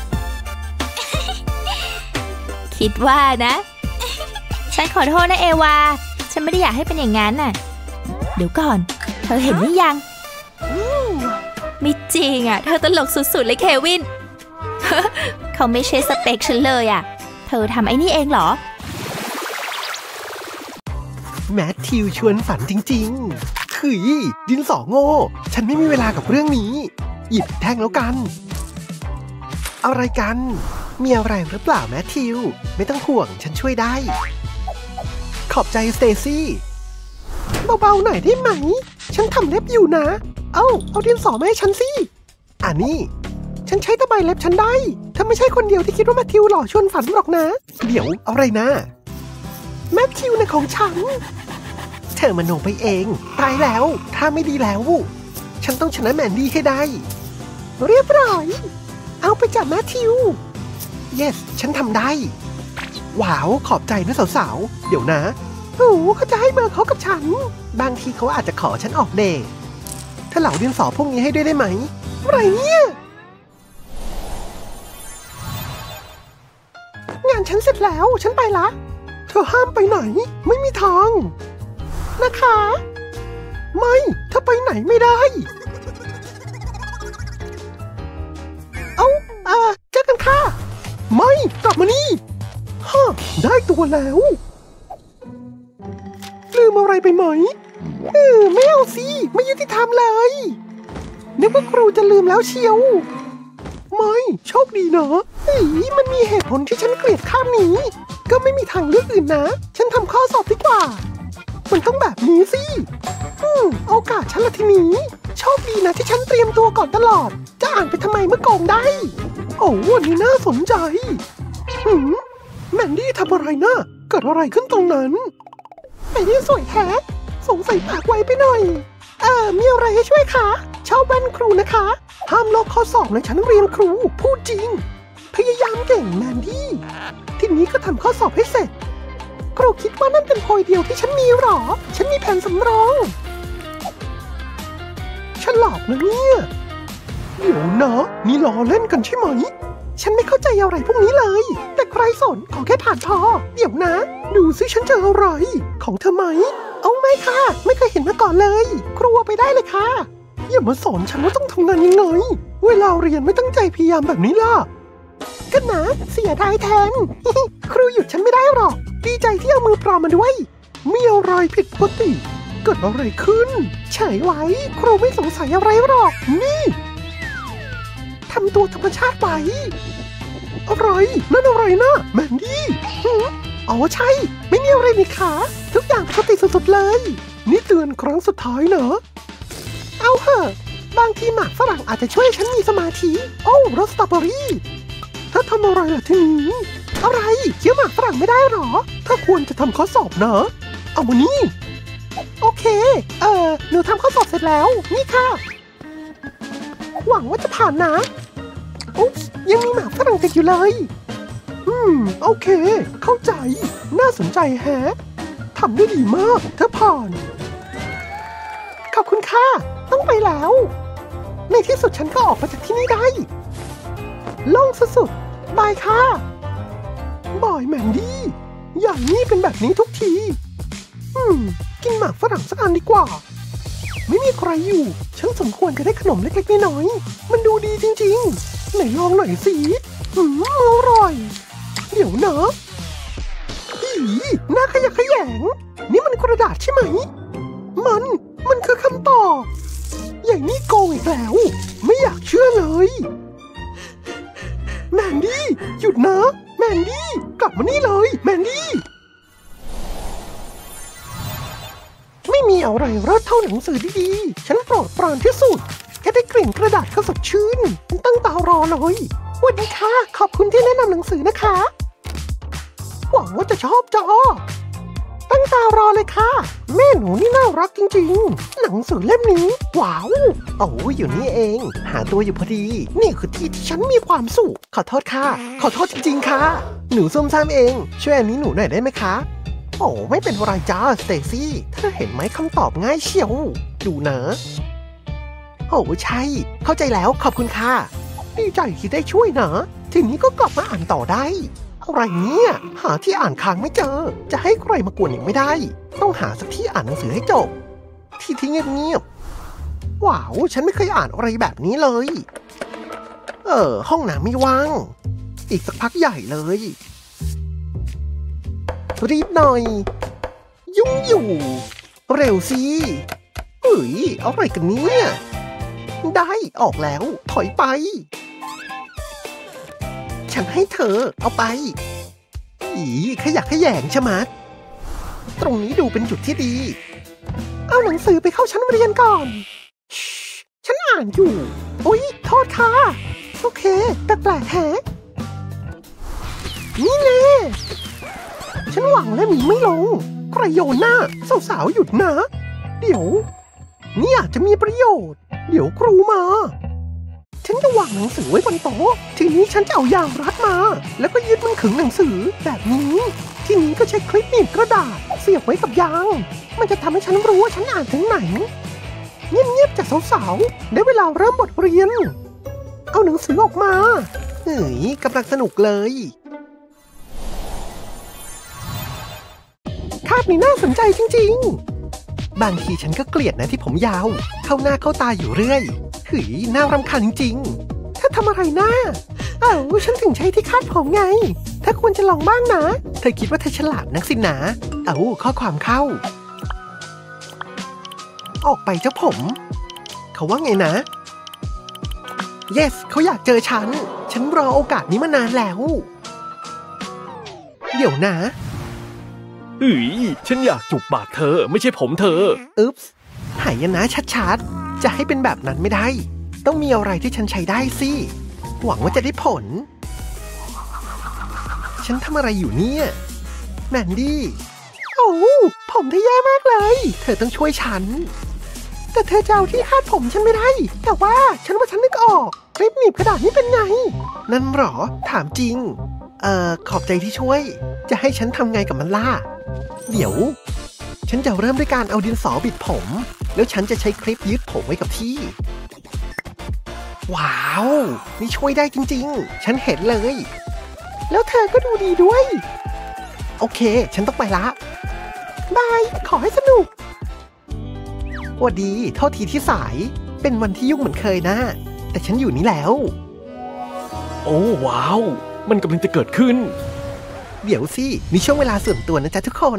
คิดว่านะฉันขอโทษนะเอวาฉันไม่ได้อยากให้เป็นอย่างนั้นน่ะเดี๋ยวก่อนเธอเห็นหรือยังไม่จริงอ่ะเธอตลกสุดๆเลยเควิน เขาไม่ใช่สเปคฉันเลยอ่ะเธอทำไอ้นี่เองเหรอแมทธิวชวนฝันจริงๆคือดินสอโง่ฉันไม่มีเวลากับเรื่องนี้หยิบแท่งแล้วกันอะไรกันมีอะไรหรือเปล่าแมทธิวไม่ต้องห่วงฉันช่วยได้ขอบใจสเตซี่เบาๆหน่อยได้ไหมฉันทำเล็บอยู่นะเอ้าเอาดินสอมาให้ฉันสิอันนี้ฉันใช้ตะไบเล็บฉันได้เธอไม่ใช่คนเดียวที่คิดว่าแมทธิวหล่อชวนฝันหรอกนะเดี๋ยวอะไรนะแมทธิวนะของฉันเธอมโนไปเองตายแล้วถ้าไม่ดีแล้วฉันต้องชนะแมนดี้ให้ได้เรียบร้อยเอาไปจับแมทธิว yes ฉันทำได้ว้าวขอบใจนะสาวๆเดี๋ยวนะโอ้เขาจะให้เบอร์เขากับฉันบางทีเขาอาจจะขอฉันออกเดทถ้าเหล่าดินสอพวกนี้ให้ด้วยได้ไหมอะไรเนี่ยฉันเสร็จแล้วฉันไปละเธอห้ามไปไหนไม่มีทางนะคะไม่ถ้าไปไหนไม่ได้เอ้าอ่าเจอกันค่ะไม่กลับมานี่ฮะได้ตัวแล้วลืมอะไรไปไหมเออไม่เอาสิไม่ยุติธรรมเลยนึกว่าครูจะลืมแล้วเชียวไม่โชคดีนะเฮ้ยมันมีเหตุผลที่ฉันเกลียดข้ามนี้ก็ไม่มีทางเลือกอื่นนะฉันทำข้อสอบดีกว่ามันต้องแบบนี้สิอืมโอกาสฉันละทีนี้โชคดีนะที่ฉันเตรียมตัวก่อนตลอดจะอ่านไปทำไมเมื่อโกงได้โอ้วันนี้น่าสนใจหืมแมนดี้ทำอะไรนะเกิดอะไรขึ้นตรงนั้นไอ้นี่สวยแฮะสงสัยปากไวไปหน่อยเออมีอะไรให้ช่วยคะชอบแว่นครูนะคะห้ามลอกข้อสอบในชั้นเรียนครูพูดจริงพยายามเก่งแมนดี้ทีนี้ก็ทำข้อสอบให้เสร็จครูคิดว่านั่นเป็นโพยเดียวที่ฉันมีหรอฉันมีแผนสำรองฉลาดนะเนี่ยเดี๋ยวนะนี่ล้อเล่นกันใช่ไหมฉันไม่เข้าใจอะไรพวกนี้เลยแต่ใครสนขอแค่ผ่านพอเดี๋ยวนะดูซิฉันเจออะไรของเธอไหมเอาไม่ค่ะไม่เคยเห็นมาก่อนเลยครูเอาไปได้เลยค่ะอย่ามาสอนฉันว่าต้องทำงานยังไงเวลาเรียนไม่ตั้งใจพยายามแบบนี้ล่ะก็นะเสียดายแทน ครูหยุดฉันไม่ได้หรอกดีใจที่เอามือปลอมมาด้วยมีอะไรผิดปกติเกิดอะไรขึ้นเฉยไว้ครูไม่สงสัยอะไรหรอกนี่ทำตัวธรรมชาติไปอะไรนั่นอะไรนะแมนดี้อ๋อใช่ไม่มีอะไรนี่ค่ะทุกอย่างปกติสุดๆเลยนี่เตือนครั้งสุดท้ายนะเอาเหอะบางทีหมากฝรั่งอาจจะช่วยฉันมีสมาธิโอ้รสสตรอเบอรี่ถ้าทำอะไรล่ะทีนี้อะไรเคี้ยวหมากฝรั่งไม่ได้หรอถ้าควรจะทำข้อสอบนะเอามานี่โอเคเออหนูทำข้อสอบเสร็จแล้วนี่ค่ะหวังว่าจะผ่านนะอุ๊บยังมีหมากฝรั่งติดอยู่เลยอืมโอเคเข้าใจน่าสนใจแฮะทำได้ดีมากเธอผ่านขอบคุณค่ะต้องไปแล้วในที่สุดฉันก็ออกมาจากที่นี่ได้โล่งสุดๆบายค่ะบายแมนดี้อย่างนี้เป็นแบบนี้ทุกทีอืมกินหมากฝรั่งสักอันดีกว่าไม่มีใครอยู่ฉันสมควรจะได้ขนมเล็กๆน้อยๆมันดูดีจริงๆไหนลองหน่อยสิอืมอร่อยเดี๋ยวนะอีน่าขยะแขยงนี่มันกระดาษใช่ไหมมันมันคือคำตอบอย่างนี้โกงอีกแล้วไม่อยากเชื่อเลยแมนดี้หยุดนะแมนดี้กลับมานี่เลยแมนดี้ไม่มีอะไรเลิศเท่าหนังสือดีๆฉันโปรดปรานที่สุดแค่ได้กลิ่นกระดาษก็สดชื่นตั้งตารอเลยสวัสดีค่ะขอบคุณที่แนะนำหนังสือนะคะหวังว่าจะชอบจอตั้งตารอเลยค่ะแม่หนูนี่น่ารักจริงๆหนังสือเล่มนี้ว้าวโอ้อยู่นี่เองหาตัวอยู่พอดีนี่คือที่ที่ฉันมีความสุขขอโทษค่ะขอโทษจริงๆค่ะหนูซุ่มซ่ามเองช่วยอันนี้หนูหน่อยได้ไหมคะโอ้ไม่เป็นไรจ้าสเตซี่เธอเห็นไหมคำตอบง่ายเชียวดูนะโอ้ใช่เข้าใจแล้วขอบคุณค่ะดีใจที่ได้ช่วยนะทีนี้ก็กลับมาอ่านต่อได้อะไรเนี่ยหาที่อ่านค้างไม่เจอจะให้ใครมากวนอีกไม่ได้ต้องหาสักที่อ่านหนังสือให้จบที่ที่เงียบๆว้าวฉันไม่เคยอ่านอะไรแบบนี้เลยเออห้องน้ำไม่ว่างอีกสักพักใหญ่เลยรีบหน่อยยุ่งอยู่เร็วสิเฮ้ยอะไรกันเนี่ยได้ออกแล้วถอยไปฉันให้เธอเอาไปอีขยะขยงใช่ไหมตรงนี้ดูเป็นจุดที่ดีเอาหนังสือไปเข้าชั้นเรียนก่อนฉันอ่านอยู่อุ๊ยโทษค่ะโอเคแปลกๆแฮะนี่แน่ฉันหวังแล้วหนีไม่ลงใครโยนหน้าสาวๆหยุดนะเดี๋ยวนี่อาจจะมีประโยชน์เดี๋ยวครูมาฉันจะวางหนังสือไว้บนโต๊ะทีนี้ฉันจะเอายางรัดมาแล้วก็ยึดมันขึงหนังสือแบบนี้ทีนี้ก็ใช้คลิปหนีบกระดาษเสียบไว้กับยางมันจะทำให้ฉันรู้ว่าฉันอ่านถึงไหนเงียบๆจากสาวๆได้เวลาเริ่มบทเรียนเอาหนังสือออกมาเฮ้ยกำลังสนุกเลยพนี้น่าสนใจจริงๆบางทีฉันก็เกลียดนะที่ผมยาวเข้าหน้าเข้าตาอยู่เรื่อยหืยน่ารำคาญจริงๆถ้าทำอะไรนะเอ้าฉันถึงใช้ที่คาดผมไงถ้าควรจะลองบ้างนะเธอคิดว่าเธอฉลาดนักสินะเอ้าข้อความเข้าออกไปเจ้าผมเขาว่าไงนะ yes เขาอยากเจอฉันฉันรอโอกาสนี้มานานแล้วเดี๋ยวนะเฮ้ยฉันอยากจูบปากเธอไม่ใช่ผมเธออุ๊บส์หายนะชัดๆจะให้เป็นแบบนั้นไม่ได้ต้องมีอะไรที่ฉันใช้ได้สิหวังว่าจะได้ผลฉันทำอะไรอยู่เนี่ยแมนดี้โอ้ผมเธอแย่มากเลยเธอต้องช่วยฉันแต่เธอจะเอาที่คาดผมฉันไม่ได้แต่ว่าฉันว่าฉันนึกออกคลิปหนีบกระดาษนี่เป็นไงนั่นหรอถามจริงเอ่อขอบใจที่ช่วยจะให้ฉันทำไงกับมันล่ะเดี๋ยวฉันจะเริ่มด้วยการเอาดินสอบิดผมแล้วฉันจะใช้คลิปยึดผมไว้กับที่ว้าวนี่ช่วยได้จริงๆฉันเห็นเลยแล้วเธอก็ดูดีด้วยโอเคฉันต้องไปละบายขอให้สนุกสวัสดีโทษทีที่สายเป็นวันที่ยุ่งเหมือนเคยนะแต่ฉันอยู่นี่แล้วโอ้ว้าวมันกำลังจะเกิดขึ้นเดี๋ยวสิมีช่วงเวลาส่วนตัวนะจ๊ะทุกคน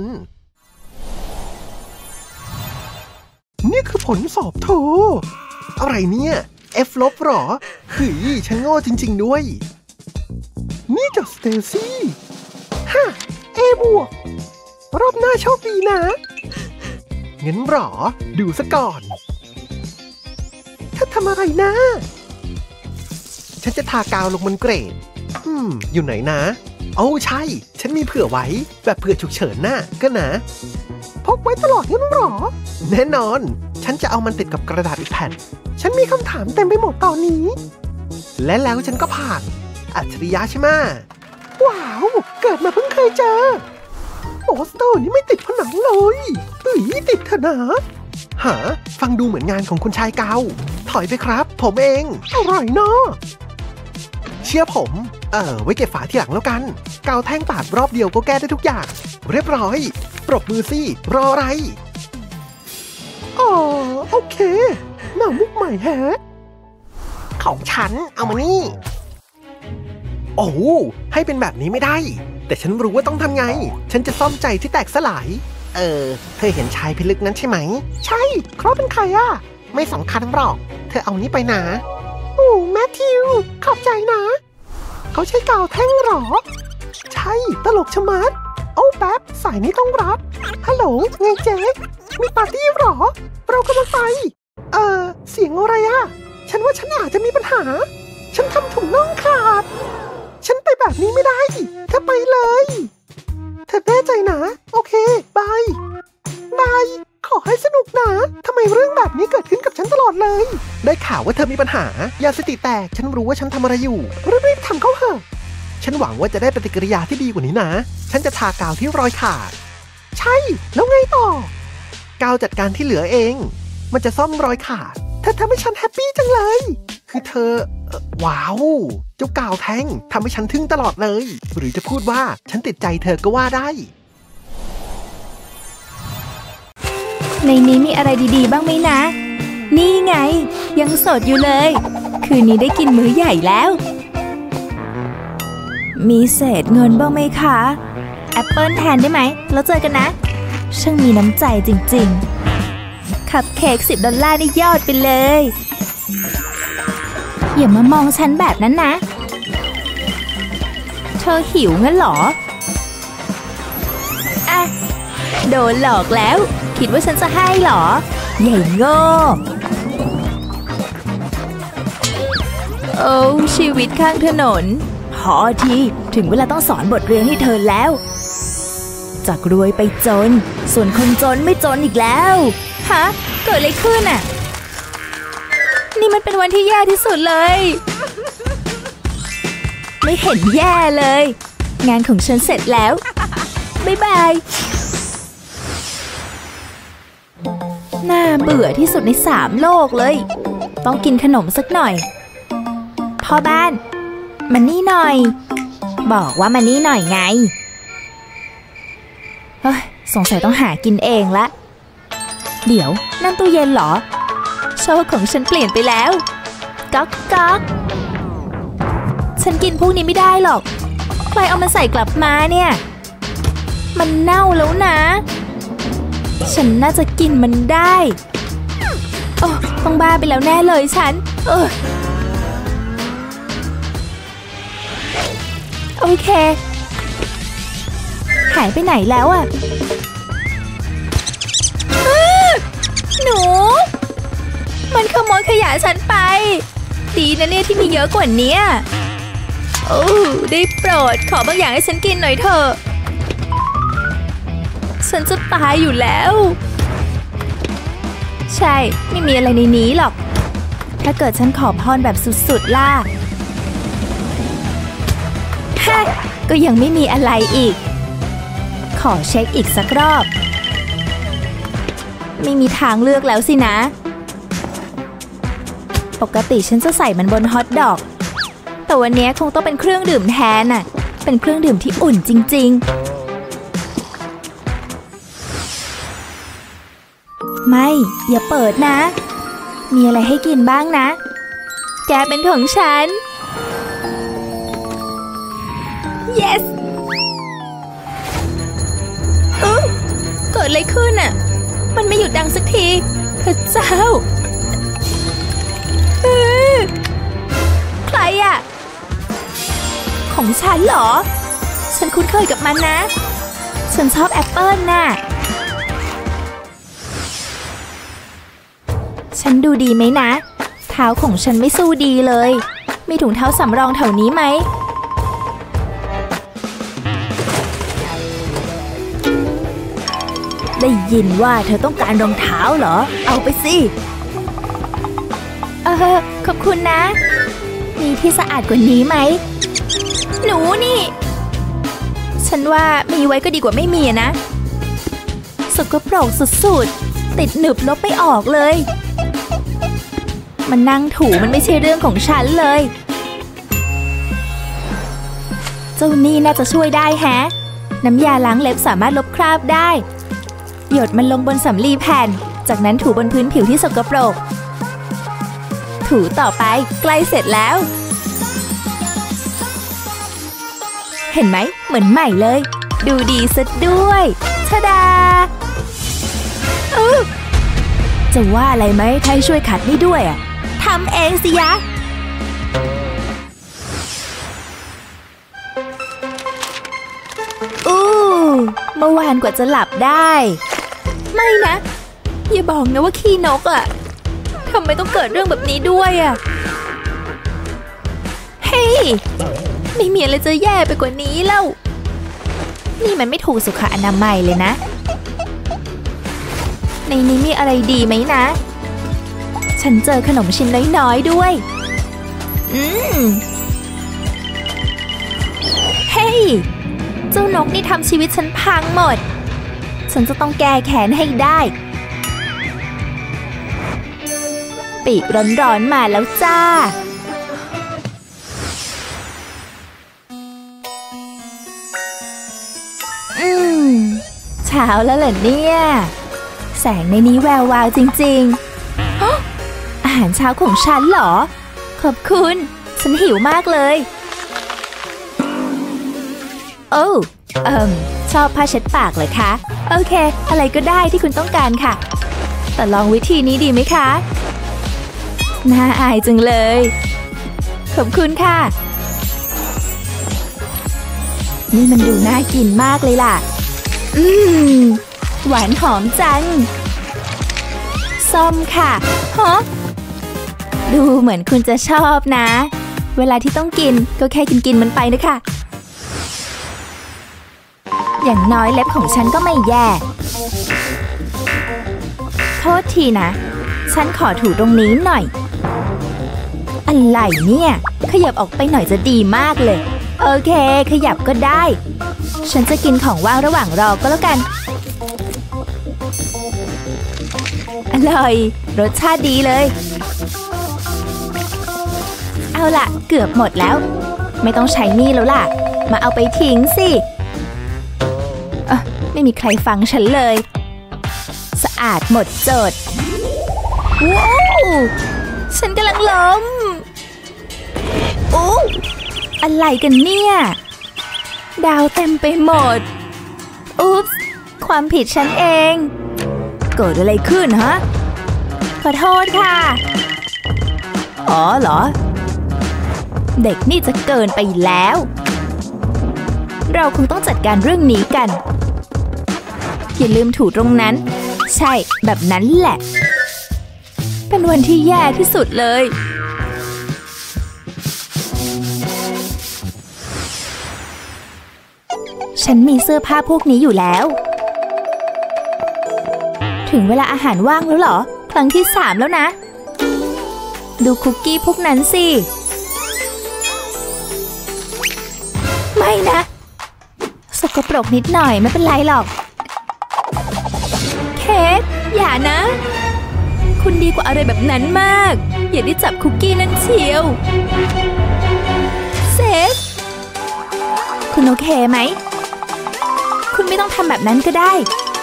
นี่คือผลสอบโทอะไรเนี่ย F ลบหรอหืยฉันโง่จริงๆด้วยนี่จากสเตซี่ฮะ A บวกรอบหน้าโชคดีนะงั้นหรอดูซะก่อนถ้าทำอะไรนะฉันจะทากาวลงบนเกรดอืมอยู่ไหนนะโอ้ใช่ฉันมีเผื่อไว้แบบเผื่อฉุกเฉินน่ะก็นะพกไว้ตลอดงั้นหรอแน่นอนฉันจะเอามันติดกับกระดาษอีกแผ่นฉันมีคำถามเต็มไปหมดตอนนี้และแล้วฉันก็ผ่านอัจฉริยะใช่ไหมว้าวเกิดมาเพิ่งเคยเจอโปสเตอร์นี่ไม่ติดผนังเลยเฮ้ยติดเถอะนะหาฟังดูเหมือนงานของคุณชายเกาถอยไปครับผมเองอร่อยเนาะเชื่อผมเออไว้เก็บฝาที่หลังแล้วกันกาวแท่งปาดรอบเดียวก็แก้ได้ทุกอย่างเรียบร้อยปรบมือสิรออะไรอ๋อโอเคมามุกใหม่แฮะของฉันเอามานี่โอ้ให้เป็นแบบนี้ไม่ได้แต่ฉันรู้ว่าต้องทำไงฉันจะซ่อมใจที่แตกสลายเออเธอเห็นชายพิลึกนั้นใช่ไหมใช่เขาเป็นใครอะไม่สำคัญหรอกเธอเอานี้ไปนะโอ้แมทธิวขอบใจนะเขาใช้กาวแท่งหรอใช่ตลกชะมัดโอ้แป๊บสายนี้ต้องรับฮัลโหลไงเจ๊มีปาร์ตี้หรอเรากำลังไปเออเสียงอะไรอะฉันว่าฉันอาจจะมีปัญหาฉันทำถุงน่องขาดฉันไปแบบนี้ไม่ได้เธอไปเลยเธอแน่ใจนะโอเคบายบายขอให้สนุกนะทำไมเรื่องแบบนี้เกิดขึ้นกับฉันตลอดเลยได้ข่าวว่าเธอมีปัญหายาสติแตกฉันรู้ว่าฉันทำอะไรอยู่รีบๆทำเข้าเถอะฉันหวังว่าจะได้ปฏิกิริยาที่ดีกว่านี้นะฉันจะทากาวที่รอยขาดใช่แล้วไงต่อกาวจัดการที่เหลือเองมันจะซ่อมรอยขาดเธอทำให้ฉันแฮปปี้จังเลยคือเธอว้าวเจ้ากาวแท่งทำให้ฉันทึ่งตลอดเลยหรือจะพูดว่าฉันติดใจเธอก็ว่าได้ในนี้มีอะไรดีๆบ้างไหมนะนี่ไงยังสดอยู่เลยคืนนี้ได้กินมื้อใหญ่แล้วมีเศษเงินบ้างไหมคะแอปเปิลแทนได้ไหมแล้วเจอกันนะช่างมีน้ำใจจริงๆคัพเค้กสิบดอลลาร์ได้ยอดไปเลยอย่ามามองฉันแบบนั้นนะเธอหิวงั้นเหรออ่ะโดนหลอกแล้วคิดว่าฉันจะให้เหรอใหญ่โง่โอ้ชีวิตข้างถนนพอทีถึงเวลาต้องสอนบทเรียนให้เธอแล้วจากรวยไปจนส่วนคนจนไม่จนอีกแล้วฮะเกิดอะไรขึ้นอ่ะนี่มันเป็นวันที่แย่ที่สุดเลยไม่เห็นแย่เลยงานของฉันเสร็จแล้วบ๊ายบายน่าเบื่อที่สุดในสามโลกเลยต้องกินขนมสักหน่อยพ่อบ้านมานี่หน่อยบอกว่ามานี่หน่อยไงเฮ้ยสงสัยต้องหากินเองละเดี๋ยวนั่นตู้เย็นเหรอโชว์ของฉันเปลี่ยนไปแล้วก๊อกก๊อกฉันกินพวกนี้ไม่ได้หรอกใครเอามาใส่กลับมาเนี่ยมันเน่าแล้วนะฉันน่าจะกินมันได้โอ้ต้องบ้าไปแล้วแน่เลยฉันเออโอเคหายไปไหนแล้วอะหนูมันขโมยขยะฉันไปดีนะเนี่ยที่มีเยอะกว่านี้โอ้ได้โปรดขอบางอย่างให้ฉันกินหน่อยเถอะฉันจะตายอยู่แล้วใช่ไม่มีอะไรในนี้หรอกถ้าเกิดฉันขอพรแบบสุดๆล่ะฮะก็ยังไม่มีอะไรอีกขอเช็คอีกสักรอบไม่มีทางเลือกแล้วสินะปกติฉันจะใส่มันบนฮอทดอกแต่วันนี้คงต้องเป็นเครื่องดื่มแทนน่ะเป็นเครื่องดื่มที่อุ่นจริงๆไม่อย่าเปิดนะมีอะไรให้กินบ้างนะแกเป็นของฉัน yes เออเกิดอะไรขึ้นอ่ะมันไม่หยุดดังสักทีพระเจ้าเออใครอ่ะของฉันเหรอฉันคุ้นเคยกับมันนะฉันชอบแอปเปิ้ลน่ะฉันดูดีไหมนะเท้าของฉันไม่สู้ดีเลยมีถุงเท้าสำรองแถวนี้ไหมได้ยินว่าเธอต้องการรองเท้าเหรอเอาไปสิเออขอบคุณนะมีที่สะอาดกว่านี้ไหมหนูนี่ฉันว่ามีไว้ก็ดีกว่าไม่มีนะสกปรกสุดๆติดหนึบลบไม่ออกเลยมันนั่งถูมันไม่ใช่เรื่องของฉันเลยเจ้านี่น่าจะช่วยได้แฮะน้ำยาล้างเล็บสามารถลบคราบได้หยดมันลงบนสำลีแผ่นจากนั้นถูบนพื้นผิวที่สกปรกถูต่อไปใกล้เสร็จแล้วเห็นไหมเหมือนใหม่เลยดูดีซะด้วยทะดาเออจะว่าอะไรไหมถ้าช่วยขัดนี่ด้วยอ่ะทำเองสิยะอู้เมื่อวานกว่าจะหลับได้ไม่นะอย่าบอกนะว่าขี้นกอ่ะทำไมต้องเกิดเรื่องแบบนี้ด้วยอ่ะเฮ้ยไม่มีอะไรจะแย่ไปกว่านี้แล้วนี่มันไม่ถูกสุขอนามัยเลยนะในนี้มีอะไรดีไหมนะฉันเจอขนมชิ้นน้อยๆด้วยอืมเฮ้ยเจ้านกนี่ทำชีวิตฉันพังหมดฉันจะต้องแก้แค้นให้ได้ปีกร้อนๆมาแล้วจ้าอืมเช้าแล้วเหรอเนี่ยแสงในนี้แวววาวจริงๆฮะอาหารเช้าของฉันเหรอขอบคุณฉันหิวมากเลยโอ้เอิ่มชอบผ้าเช็ดปากเหรอคะโอเคอะไรก็ได้ที่คุณต้องการค่ะแต่ลองวิธีนี้ดีไหมคะน่าอายจังเลยขอบคุณค่ะนี่มันดูน่ากินมากเลยล่ะอืมหวานหอมจังส้มค่ะฮะดูเหมือนคุณจะชอบนะเวลาที่ต้องกินก็แค่กินกินมันไปนะคะอย่างน้อยเล็บของฉันก็ไม่แย่โทษทีนะฉันขอถูตรงนี้หน่อยอะไรเนี่ยขยับออกไปหน่อยจะดีมากเลยโอเคขยับก็ได้ฉันจะกินของว่างระหว่างรอก็แล้วกันอร่อยรสชาติดีเลยเอาล่ะเกือบหมดแล้วไม่ต้องใช้นี่แล้วล่ะมาเอาไปทิ้งสิไม่มีใครฟังฉันเลยสะอาดหมดจดว้าวฉันกำลังล้มโอ้อะไรกันเนี่ยดาวเต็มไปหมดอุ๊บความผิดฉันเองเกิดอะไรขึ้นฮะขอโทษค่ะอ๋อเหรอเด็กนี่จะเกินไปแล้วเราคงต้องจัดการเรื่องนี้กันอย่าลืมถูตรงนั้นใช่แบบนั้นแหละเป็นวันที่แย่ที่สุดเลยฉันมีเสื้อผ้าพวกนี้อยู่แล้วถึงเวลาอาหารว่างแล้วเหรอครั้งที่สามแล้วนะดูคุกกี้พวกนั้นสิไม่นะสกปรกนิดหน่อยไม่เป็นไรหรอกเค้กอย่านะคุณดีกว่าอะไรแบบนั้นมากอย่าได้จับคุกกี้นั่นเชียวเซฟคุณโอเคไหมคุณไม่ต้องทำแบบนั้นก็ได้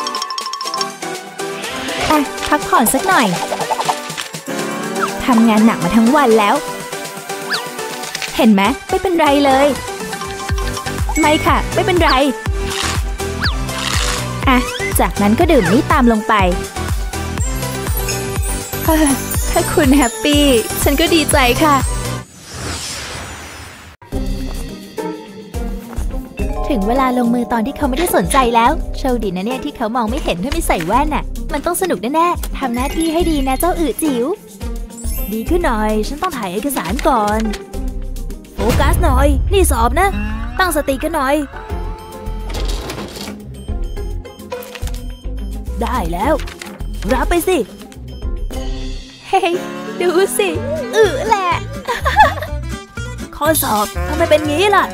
อ่ะพักผ่อนสักหน่อยทำงานหนักมาทั้งวันแล้วเห็นไหมไม่เป็นไรเลยไม่ค่ะไม่เป็นไรอ่ะจากนั้นก็ดื่มนี้ตามลงไปถ้าคุณแฮปปี้ฉันก็ดีใจค่ะถึงเวลาลงมือตอนที่เขาไม่ได้สนใจแล้วโชคดีนะเนี่ยที่เขามองไม่เห็นถ้าไม่ใส่แว่นน่ะมันต้องสนุกแน่ๆทำหน้าที่ให้ดีนะเจ้าอึจิ๋วดีขึ้นหน่อยฉันต้องถ่ายเอกสารก่อนโฟกัสหน่อยนี่สอบนะตั้งสติกันหน่อยได้แล้วรับไปสิเฮ้ยดูสิอือแหละ ข้อสอบทำไมเป็นงี้ล่ะ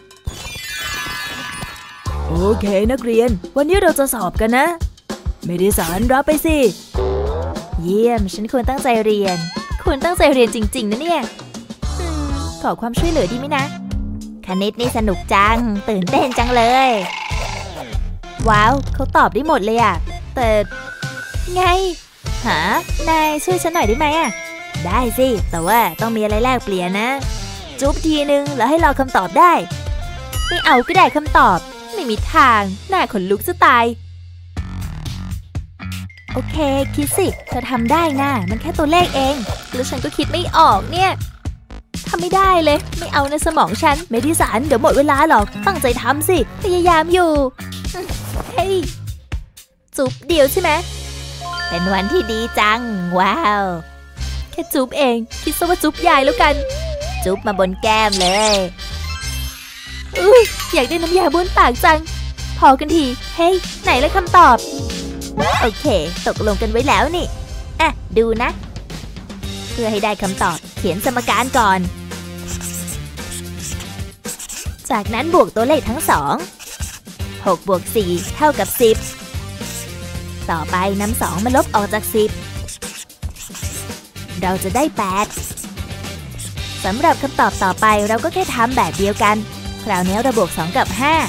โอเคนักเรียนวันนี้เราจะสอบกันนะไม่ได้สารรับไปสิเยี่ยมฉันควรตั้งใจเรียนควรตั้งใจเรียนจริงๆนะเนี่ยขอความช่วยเหลือดีไหมนะคณิตนี่สนุกจังตื่นเต้นจังเลยว้าวเขาตอบได้หมดเลยอะแต่ไงหานายช่วยฉันหน่อยได้ไหมอะได้สิแต่ว่าต้องมีอะไรแลกเปลี่ยนนะจุ๊บทีนึงแล้วให้เราคำตอบได้ไม่เอาก็ได้คำตอบไม่มีทางหน้าขนลุกจะตายโอเคคิดสิเธอทำได้นะมันแค่ตัวเลขเองแล้วฉันก็คิดไม่ออกเนี่ยทำไม่ได้เลยไม่เอาในสมองฉันไม่ได้สารเดี๋ยวหมดเวลาหรอกตั้งใจทำสิพยายามอยู่เฮ้ยจุ๊บเดียวใช่ไหมเป็นวันที่ดีจังว้าวแค่จุ๊บเองคิดซะว่าจุ๊บใหญ่แล้วกันจุ๊บมาบนแก้มเลยอุ๊ยอยากได้น้ำยาบ้วนปากจังพอกันทีเฮ้ยไหนละคำตอบโอเคตกลงกันไว้แล้วนี่อ่ะดูนะเพื่อให้ได้คำตอบเขียนสมการก่อนจากนั้นบวกตัวเลขทั้งสองหกบวกสี่เท่ากับสิบต่อไปนำสองมาลบออกจากสิบเราจะได้แปดสำหรับคำตอบต่อไปเราก็แค่ทำแบบเดียวกันคราวนี้เราบวกสองกับห้า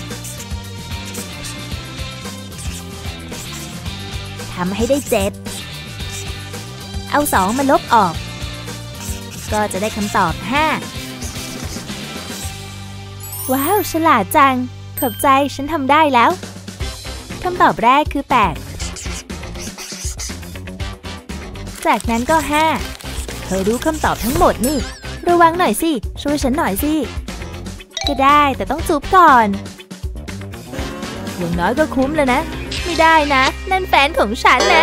ทำให้ได้เจ็ดเอาสองมาลบออกก็จะได้คำตอบห้าว้าวฉลาดจังขอบใจฉันทำได้แล้วคำตอบแรกคือแปดจากนั้นก็ห้าเธอรู้คำตอบทั้งหมดนี่ระวังหน่อยสิช่วยฉันหน่อยสิก็ได้แต่ต้องจูบก่อนอย่างน้อยก็คุ้มแล้วนะไม่ได้นะนั่นแฟนของฉันนะ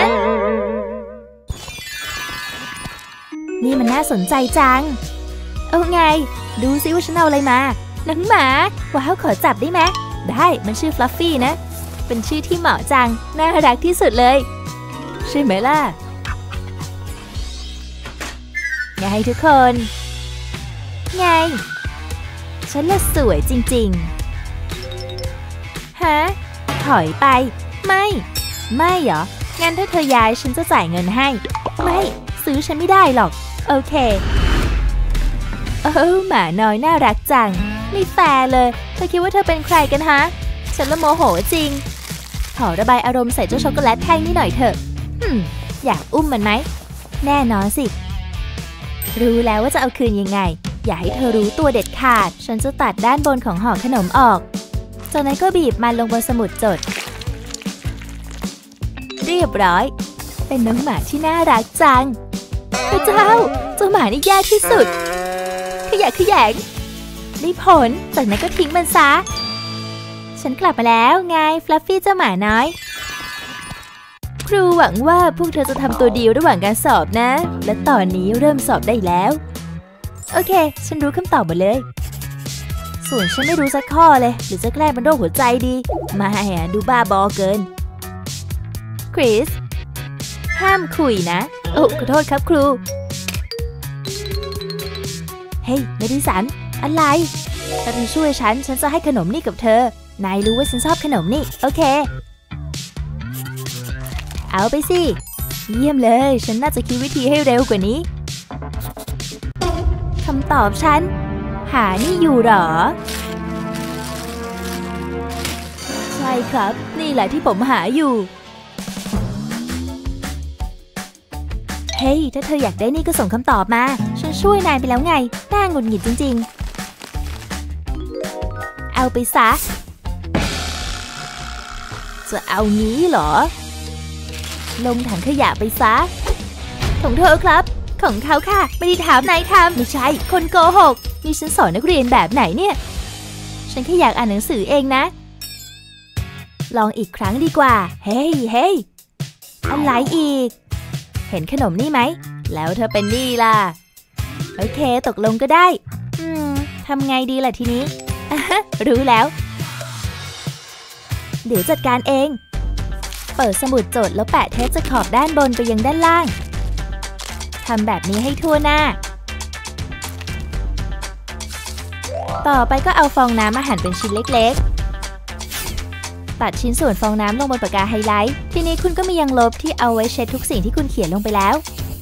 นี่มันน่าสนใจจังเอาไงดูซิว่าฉันเอาอะไรมาหนังหมาว้าวขอจับได้ไหมได้มันชื่อฟลัฟฟี่นะเป็นชื่อที่เหมาะจังน่ารักที่สุดเลยใช่ไหมล่ะไงทุกคนไงฉันละสวยจริงๆฮะถอยไปไม่ไม่เหรองั้นถ้าเธอย้ายฉันจะจ่ายเงินให้ไม่ซื้อฉันไม่ได้หรอกโอเคโอ้หมาน้อยน่ารักจังไม่แฟร์เลยเธอคิดว่าเธอเป็นใครกันฮะฉันละโมโหจริงขอระบายอารมณ์ใส่เจ้าช็อกโกแลตแท่งนี่หน่อยเถอะอืมอยากอุ้มมันไหมแน่นอนสิรู้แล้วว่าจะเอาคืนยังไงอย่าให้เธอรู้ตัวเด็ดขาดฉันจะตัดด้านบนของห่อขนมออกจากนั้นก็บีบมันลงบนสมุดจดเรียบร้อยเป็นน้องหมาที่น่ารักจังพระเจ้าเจ้าหมานี่แย่ที่สุดขยะขยงได้ผลจากนั้นก็ทิ้งมันซะฉันกลับมาแล้วไงฟลัฟฟี่เจ้าหมาน้อยครูหวังว่าพวกเธอจะทำตัวดีระหว่างการสอบนะและตอนนี้เริ่มสอบได้แล้วโอเคฉันรู้คำตอบหมดเลยส่วนฉันไม่รู้สักข้อเลยหรือจะแกล้งเป็นโรคหัวใจดีมาอะดูบ้าบอเกินคริสห้ามคุยนะโอ้ขอโทษครับครูเฮ้ยเมดิสันอะไรถ้าเธอช่วยฉันฉันจะให้ขนมนี่กับเธอนายรู้ว่าฉันชอบขนมนี่โอเคเอาไปสิเยี่ยมเลยฉันน่าจะคิดวิธีให้เร็วกว่านี้คำตอบฉันหานี่อยู่หรอใช่ครับนี่แหละที่ผมหาอยู่เฮ้ยถ้าเธออยากได้นี่ก็ส่งคำตอบมาฉันช่วยนายไปแล้วไงน่าหงุดหงิดจริงๆเอาไปซะจะเอางี้เหรอลงถังขยะไปซะของเธอครับของเขาค่ะไม่ได้ถามนายทำไม่ใช่คนโกหกนี่ฉันสอนนักเรียนแบบไหนเนี่ยฉันแค่อยากอ่านหนังสือเองนะลองอีกครั้งดีกว่าเฮ้ยเฮ้ยอะไรอีกเห็นขนมนี่ไหมแล้วเธอเป็นนี่ล่ะโอเคตกลงก็ได้อืมทำไงดีล่ะทีนี้อ่ะฮะรู้แล้วเดี๋ยวจัดการเองเปิดสมุดจดแล้วแปะเทปจากขอบด้านบนไปยังด้านล่างทำแบบนี้ให้ทั่วหน้าต่อไปก็เอาฟองน้ำมาหั่นเป็นชิ้นเล็กๆตัดชิ้นส่วนฟองน้ำลงบนปากกาไฮไลท์ทีนี้คุณก็มียางลบที่เอาไว้เช็ดทุกสิ่งที่คุณเขียนลงไปแล้ว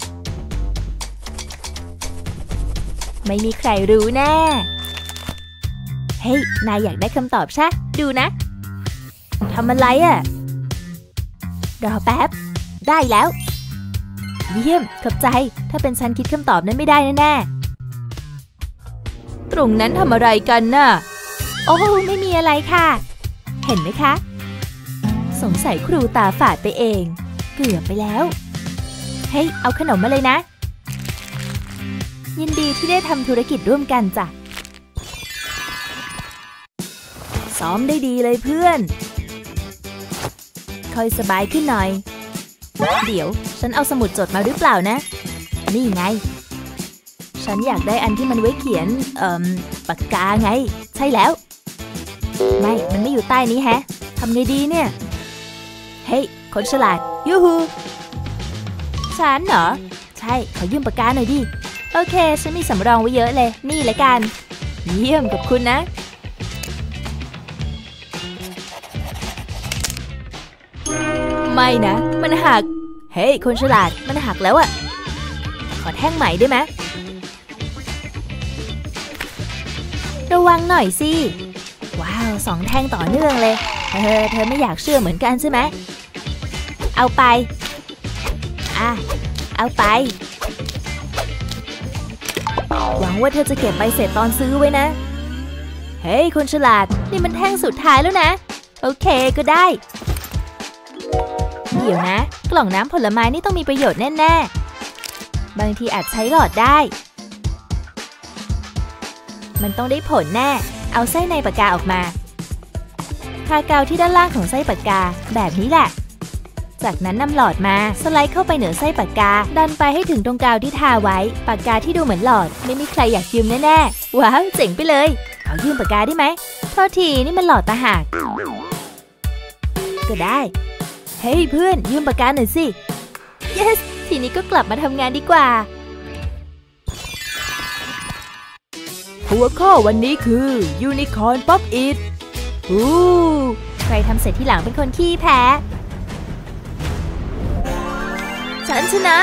ไม่มีใครรู้แน่เฮ้ยนายอยากได้คำตอบใช่ดูนะทำอะไรอ่ะรอแป๊บได้แล้วเยี่ยมขอบใจถ้าเป็นฉันคิดคำตอบนั้นไม่ได้แน่ๆตรงนั้นทำอะไรกันน่ะโอ้ไม่มีอะไรค่ะเห็นไหมคะสงสัยครูตาฝาดไปเองเกือบไปแล้วเฮ้ยเอาขนมมาเลยนะยินดีที่ได้ทำธุรกิจร่วมกันจ้ะซ้อมได้ดีเลยเพื่อนค่อยสบายขึ้นหน่อยเดี๋ยวฉันเอาสมุดจดมาหรือเปล่านะนี่ไงฉันอยากได้อันที่มันไว้เขียนเอ่อปากกาไงใช่แล้วไม่มันไม่อยู่ใต้นี้แฮะทำไงดีเนี่ยเฮ้ยคนฉลาดยูฮูฉันเหรอใช่ขอยืมปากกาหน่อยดิโอเคฉันมีสำรองไว้เยอะเลยนี่ละกันเยี่ยมกับคุณนะไม่นะมันหักเฮ้ยคนฉลาดมันหักแล้วอะขอแท่งใหม่ได้ไหมระวังหน่อยสิว้าวสองแท่งต่อเนื่องเลยเออเธอไม่อยากเชื่อเหมือนกันใช่ไหมเอาไปอ่ะเอาไปหวังว่าเธอจะเก็บใบเสร็จตอนซื้อไว้นะเฮ้ยคนฉลาดนี่มันแท่งสุดท้ายแล้วนะโอเคก็ได้เดี๋ยวนะกล่องน้ำผลไม้นี่ต้องมีประโยชน์แน่ๆบางทีอาจใช้หลอดได้มันต้องได้ผลแน่เอาไส้ในปากกาออกมาทากาวที่ด้านล่างของไส้ปากกาแบบนี้แหละจากนั้นนำหลอดมาสไลด์เข้าไปเหนือไส้ปากกาดันไปให้ถึงตรงกาวที่ทาไว้ปากกาที่ดูเหมือนหลอดไม่มีใครอยากยืมแน่ๆว้าวเจ๋งไปเลยขอยืมปากกาได้ไหมโทษทีนี่มันหลอดตาหากก็ได้เฮ้ยเพื่อนยืมปากกาหน่อยสิ yes ทีนี้ก็กลับมาทำงานดีกว่าหัวข้อวันนี้คือยูนิคอร์นป๊อปอิทอู้ใครทำเสร็จที่หลังเป็นคนขี้แพ้ฉันชนะ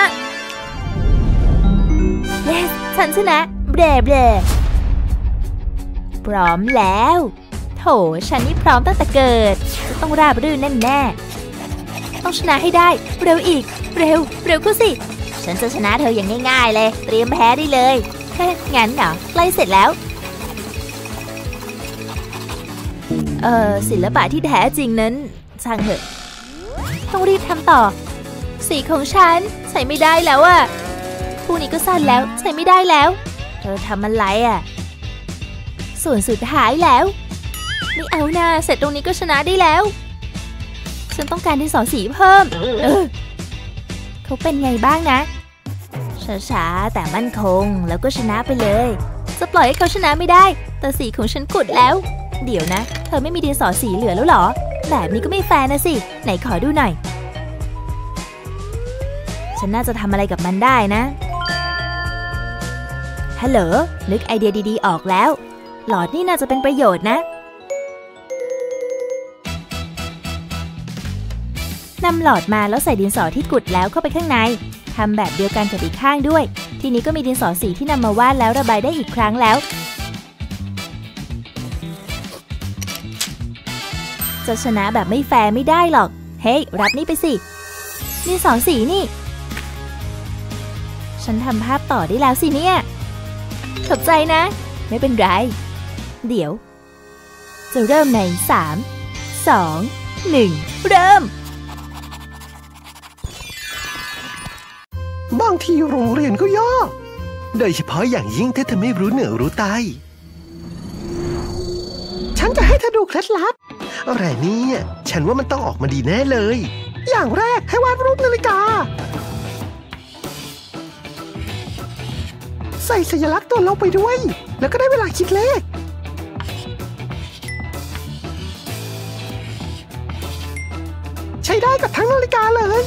yes ฉันชนะแบร่แบร่พร้อมแล้วทโถฉันนี่พร้อมตั้งแต่เกิดจะต้องราบรื่นแน่ๆต้องชนะให้ได้เร็วอีกเร็วเร็วเข้าสิฉันจะชนะเธออย่างง่ายๆเลยเตรียมแพ้ได้เลยแค่งั้นเหรอใกล้เสร็จแล้วเอ่อศิลปะที่แท้จริงนั้นช่างเถอะต้องรีบทำต่อสีของฉันใส่ไม่ได้แล้วอะคู่นี้ก็สั้นแล้วใส่ไม่ได้แล้วเธอทำอะไรอะส่วนสุดท้ายแล้วไม่เอานะเสร็จตรงนี้ก็ชนะได้แล้วฉันต้องการดินสอสีเพิ่มเออเขาเป็นไงบ้างนะช้าๆแต่มั่นคงแล้วก็ชนะไปเลยจะปล่อยให้เขาชนะไม่ได้แต่สีของฉันกุดแล้วเดี๋ยวนะเธอไม่มีดินสอสีเหลือแล้วหรอแบบนี้ก็ไม่แฟร์นะสิไหนขอดูหน่อยฉันน่าจะทำอะไรกับมันได้นะฮัลโหลนึกไอเดียดีๆออกแล้วหลอดนี่น่าจะเป็นประโยชน์นะนำหลอดมาแล้วใส่ดินสอที่กุดแล้วเข้าไปข้างในทำแบบเดียวกันกับอีกข้างด้วยทีนี้ก็มีดินสอสีที่นำมาวาดแล้วระบายได้อีกครั้งแล้วจะชนะแบบไม่แฟร์ไม่ได้หรอกเฮ้ยรับนี่ไปสิดินสอสีนี่ฉันทำภาพต่อได้แล้วสิเนี่ยขอบใจนะไม่เป็นไรเดี๋ยวจะเริ่มในสาม สอง หนึ่งเริ่มบางทีโรงเรียนก็ยากโดยเฉพาะอย่างยิ่งถ้าเธอไม่รู้เหนือรู้ใต้ฉันจะให้เธอดูเคล็ดลับอะไรเนี่ยฉันว่ามันต้องออกมาดีแน่เลยอย่างแรกให้วาดรูปนาฬิกาใส่สัญลักษณ์ตัวเราไปด้วยแล้วก็ได้เวลาคิดเลขใช้ได้กับทั้งนาฬิกาเลย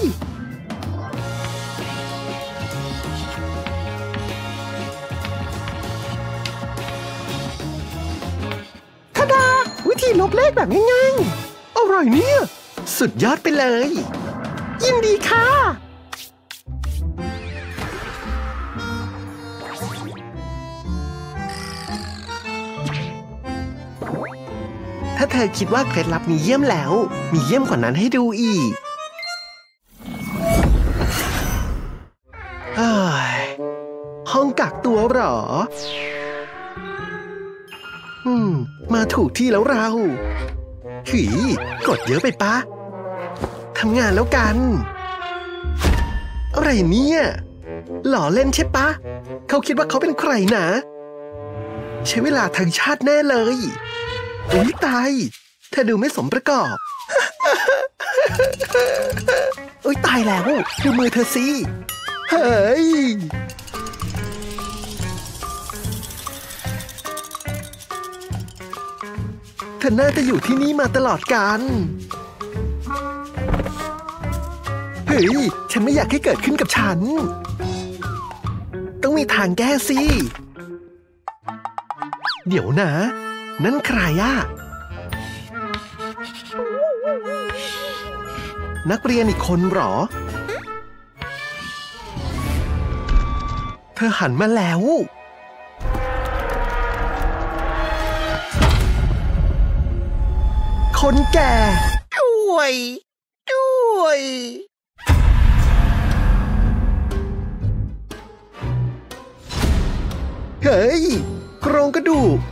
ทาดาวิธีลบเลขแบบง่ายๆอร่อยเนี่ยสุดยอดไปเลยยินดีค่ะถ้าเธอคิดว่าเคล็ดลับมีเยี่ยมแล้วมีเยี่ยมกว่านั้นให้ดูอีกห้องกักตัวหรออืมมาถูกที่แล้วเราหือกดเยอะไปปะทำงานแล้วกันอะไรเนี่ยหล่อเล่นใช่ปะเขาคิดว่าเขาเป็นใครนะใช้เวลาทั้งชาติแน่เลยอุ๊ยตายเธอดูไม่สมประกอบอุ๊ยตายแล้วดูมือเธอสิเฮ้ยเธอน่าจะอยู่ที่นี่มาตลอดกาลเฮ้ยฉันไม่อยากให้เกิดขึ้นกับฉันต้องมีทางแก้สิเดี๋ยวนะนั่นใครอะนักเรียนอีกคนหรอเธอหันมาแล้วคนแก่ช่วยช่วยเฮ้ยโครงกระดูก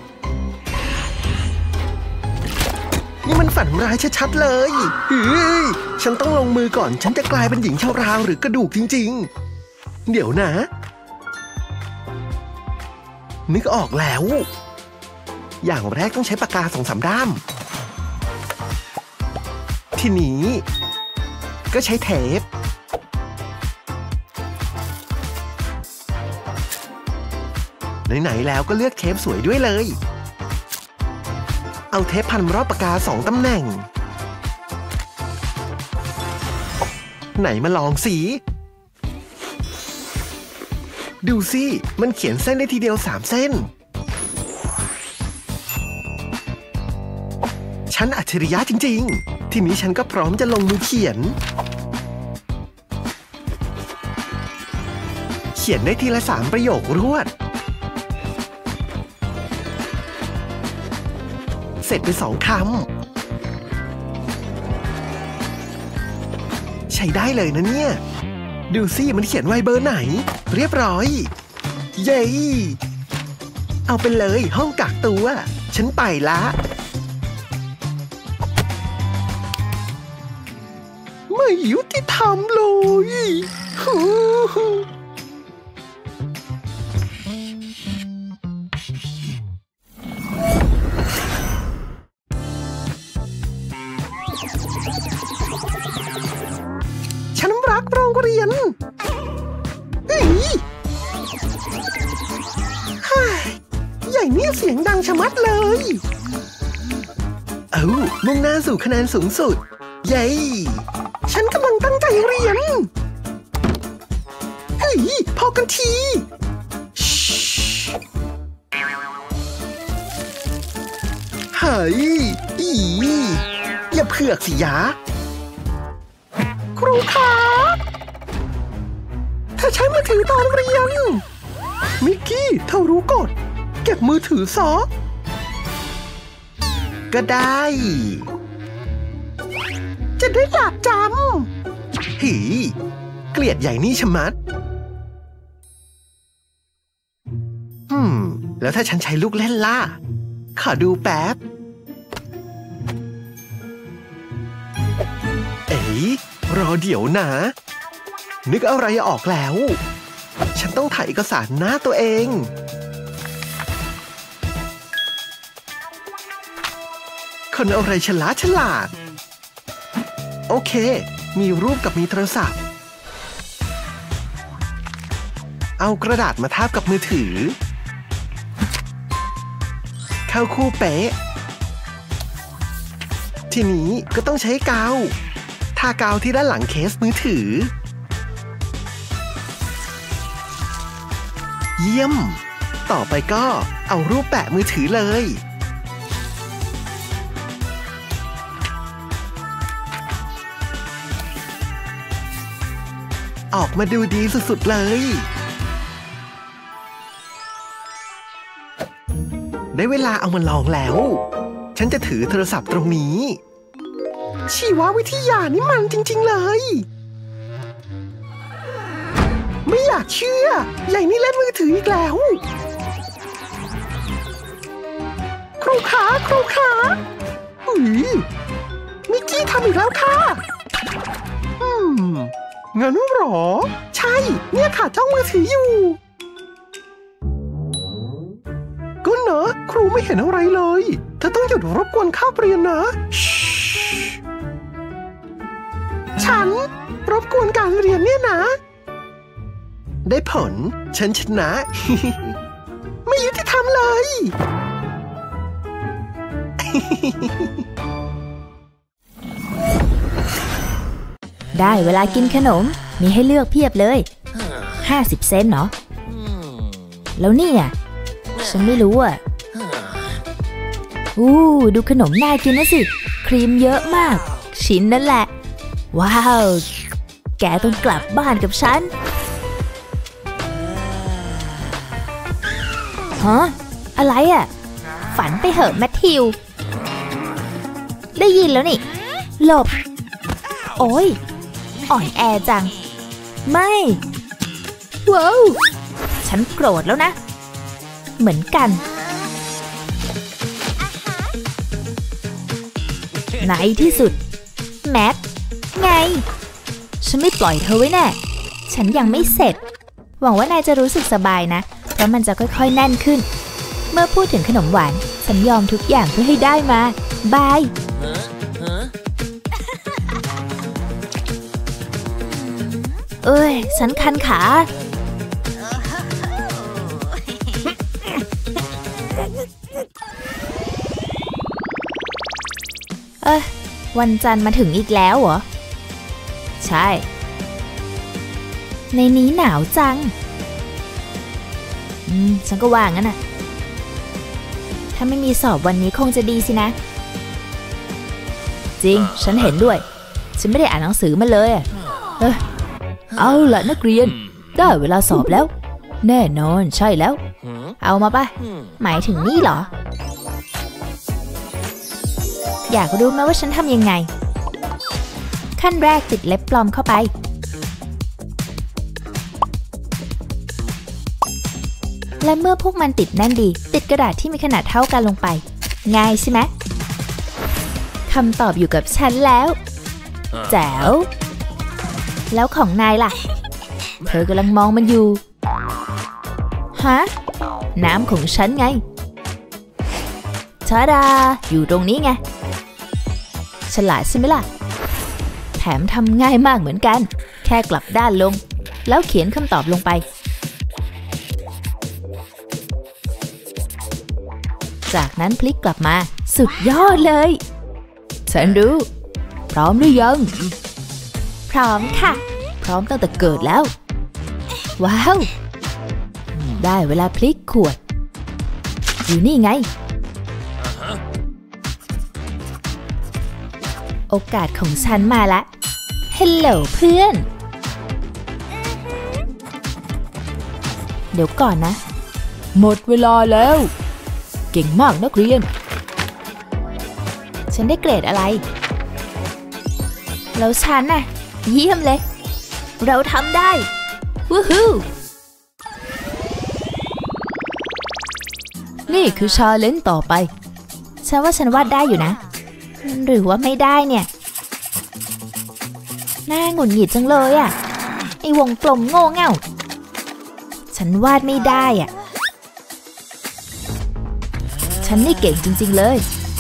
นี่มันฝันร้ายชัดๆเลยเฮ้ยฉันต้องลงมือก่อนฉันจะกลายเป็นหญิงชาวราวหรือกระดูกจริงๆเดี๋ยวนะนึกออกแล้วอย่างแรกต้องใช้ปากกาสองสามด้ามทีนี้ก็ใช้เทปไหนๆแล้วก็เลือกเทปสวยด้วยเลยเอาเทปพันรอบปากกาสองตำแหน่งไหนมาลองสิดูสิมันเขียนเส้นได้ทีเดียวสามเส้นฉันอัจฉริยะจริงๆทีนี้ฉันก็พร้อมจะลงมือเขียนเขียนได้ทีละสามประโยครวดเสร็จไปสองคำใช้ได้เลยนะเนี่ยดูสิมันเขียนไว้เบอร์ไหนเรียบร้อยเย้เอาไปเลยห้องกักตัวฉันไปละไม่ยุติธรรมเลยฉันรักโรงเรียนเฮ้ยใหญ่เนี่ยเสียงดังชะมัดเลยเอ้ามุ่งหน้าสู่คะแนนสูงสุดเย้ฉันกำลังตั้งใจเรียนเฮ้ยพอกันทีเฮ้ยอีอย่าเผือกสิยะครูคะเธอใช้มือถือตอนเรียนมิกกี้เธอรู้กฎเก็บมือถือซะก็ได้จะได้หลับจำหีเกลียดใหญ่นี่ชะมัดอืมแล้วถ้าฉันใช้ลูกเล่นล่ะขอดูแป๊บเอ๋รอเดี๋ยวนะนึกอะไรออกแล้วฉันต้องถ่ายเอกสารหน้าตัวเองคนอะไรฉลาดฉลาดโอเคมีรูปกับมีโทรศัพท์เอากระดาษมาทาบกับมือถือเข้าคู่เป๊ะทีนี้ก็ต้องใช้กาวทากาวที่ด้านหลังเคสมือถือเยี่ยมต่อไปก็เอารูปแปะมือถือเลยออกมาดูดีสุดๆเลยได้เวลาเอามาลองแล้วฉันจะถือโทรศัพท์ตรงนี้ชีววิทยานี่มันจริงๆเลยไม่อยากเชื่อใหญ่นี่เล่นมือถืออีกแล้วครูขาครูขาอุ๊ยมิกกี้ทำอีกแล้วค่ะอืมงั้นหรอใช่เนี่ยค่ะจ้องมือถืออยู่ก็เนอะครูไม่เห็นอะไรเลยเธอต้องหยุดรบกวนคาบเรียนนะฉันรบกวนการเรียนเนี่ยนะได้ผลฉันชนะ ไม่ยุติธรรมเลยได้เวลากินขนมมีให้เลือกเพียบเลยห้าสิบเซนต์เนาะแล้วเนี่ยฉันไม่รู้อ่ะอู้ดูขนมน่ากินนะสิครีมเยอะมากชิ้นนั่นแหละว้าวแกต้องกลับบ้านกับฉันฮะอะไรอ่ะฝันไปเหอะแมทธิวได้ยินแล้วนี่หลบโอ้ยอ่อนแอจังไม่ว้าวฉันโกรธแล้วนะเหมือนกันในที่สุดแมทไงฉันไม่ปล่อยเธอไว้แน่ฉันยังไม่เสร็จหวังว่านายจะรู้สึกสบายนะเพราะมันจะค่อยๆแน่นขึ้นเมื่อพูดถึงขนมหวานฉันยอมทุกอย่างเพื่อให้ได้มาบายเอ้ยฉันคันขาเอ้ยวันจันทร์มาถึงอีกแล้วเหรอใช่ในนี้หนาวจังอืมฉันก็ว่างั้นน่ะถ้าไม่มีสอบวันนี้คงจะดีสินะจริงฉันเห็นด้วยฉันไม่ได้อ่านหนังสือมาเลยเออเอาล่ะนักเรียนได้เวลาสอบแล้วแน่นอนใช่แล้วเอามาป่ะหมายถึงนี่เหรออยากรู้ไหมว่าฉันทำยังไงขั้นแรกติดเล็บปลอมเข้าไปและเมื่อพวกมันติดแน่นดีติดกระดาษที่มีขนาดเท่ากันลงไปง่ายใช่ไหมคำตอบอยู่กับฉันแล้วแจ๋วแล้วของนายล่ะเธอกำลังมองมันอยู่ฮะน้ำของฉันไงชาดาอยู่ตรงนี้ไงฉลาดใช่ไหมล่ะแถมทำง่ายมากเหมือนกันแค่กลับด้านลงแล้วเขียนคำตอบลงไปจากนั้นพลิกกลับมาสุดยอดเลยฉันรู้พร้อมหรือยังพร้อมค่ะพร้อมตั้งแต่เกิดแล้วว้าวได้เวลาพลิกขวดอยู่นี่ไงโอกาสของฉันมาละฮัลโหลเพื่อนเดี๋ยวก่อนนะหมดเวลาแล้วเก่งมากนักเรียนฉันได้เกรดอะไรแล้วฉันน่ะเยี่ยมเลยเราทำได้วู้ฮู้นี่คือชาเลนจ์ต่อไปฉันว่าฉันวาดได้อยู่นะหรือว่าไม่ได้เนี่ยน่าหงุดหงิดจังเลยอ่ะไอ้วงกลมโง่เง่าฉันวาดไม่ได้อ่ะฉันนี่เก่งจริงๆเลย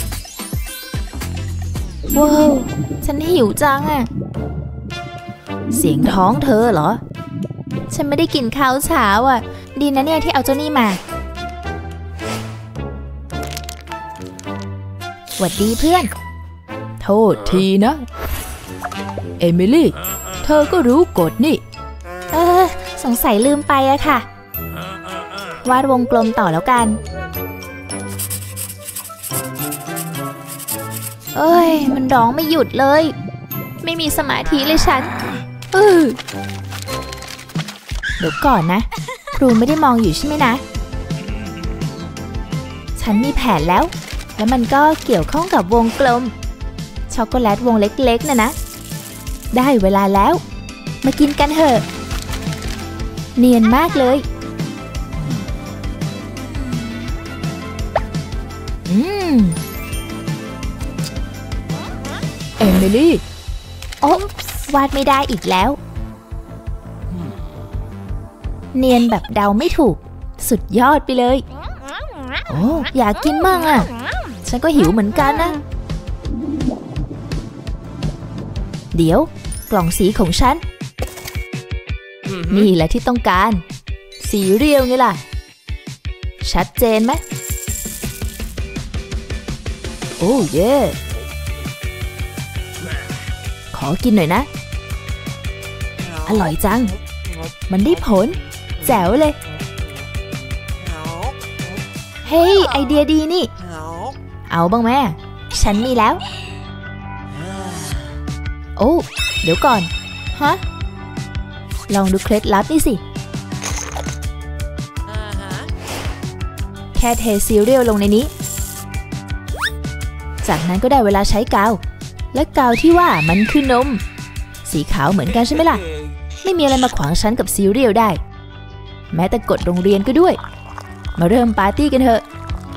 ว้าวฉันหิวจังอ่ะเสียงท้องเธอเหรอฉันไม่ได้กินข้าวเช้าอ่ะดีนะเนี่ยที่เอาเจ้านี่มาหวัดดีเพื่อนโทษทีนะเอมิลี่เธอก็รู้กฎนี่เออสงสัยลืมไปอะค่ะวาดวงกลมต่อแล้วกันเอ้ยมันร้องไม่หยุดเลยไม่มีสมาธิเลยฉันเออเดี๋ยวก่อนนะครูไม่ได้มองอยู่ใช่ไหมนะฉันมีแผนแล้วแล้วมันก็เกี่ยวข้องกับวงกลมช็อกโกแลตวงเล็กๆนะนะได้เวลาแล้วมากินกันเถอะเนียนมากเลยอืมเอมิลี่โอ๊ะวาดไม่ได้อีกแล้วเนียนแบบเดาไม่ถูกสุดยอดไปเลยโอ้อยากกินมั่งอ่ะฉันก็หิวเหมือนกันนะเดี๋ยวกล่องสีของฉันนี่แหละที่ต้องการสีเรียวไงล่ะชัดเจนไหมโอ้เย่ขอกินหน่อยนะอร่อยจังมันได้ผลแจ๋วเลยเฮ้ยไอเดียดีนี่เอาบ้างแม่ฉันมีแล้วโอ้เดี๋ยวก่อนฮะลองดูเคล็ดลับนี่สิแค่เทซีเรียลลงในนี้จากนั้นก็ได้เวลาใช้กาวและกาวที่ว่ามันคือนมสีขาวเหมือนกันใช่ไหมล่ะไม่มีอะไรมาขวางฉันกับซีเรียลได้แม้แต่กฎโรงเรียนก็ด้วยมาเริ่มปาร์ตี้กันเถอะ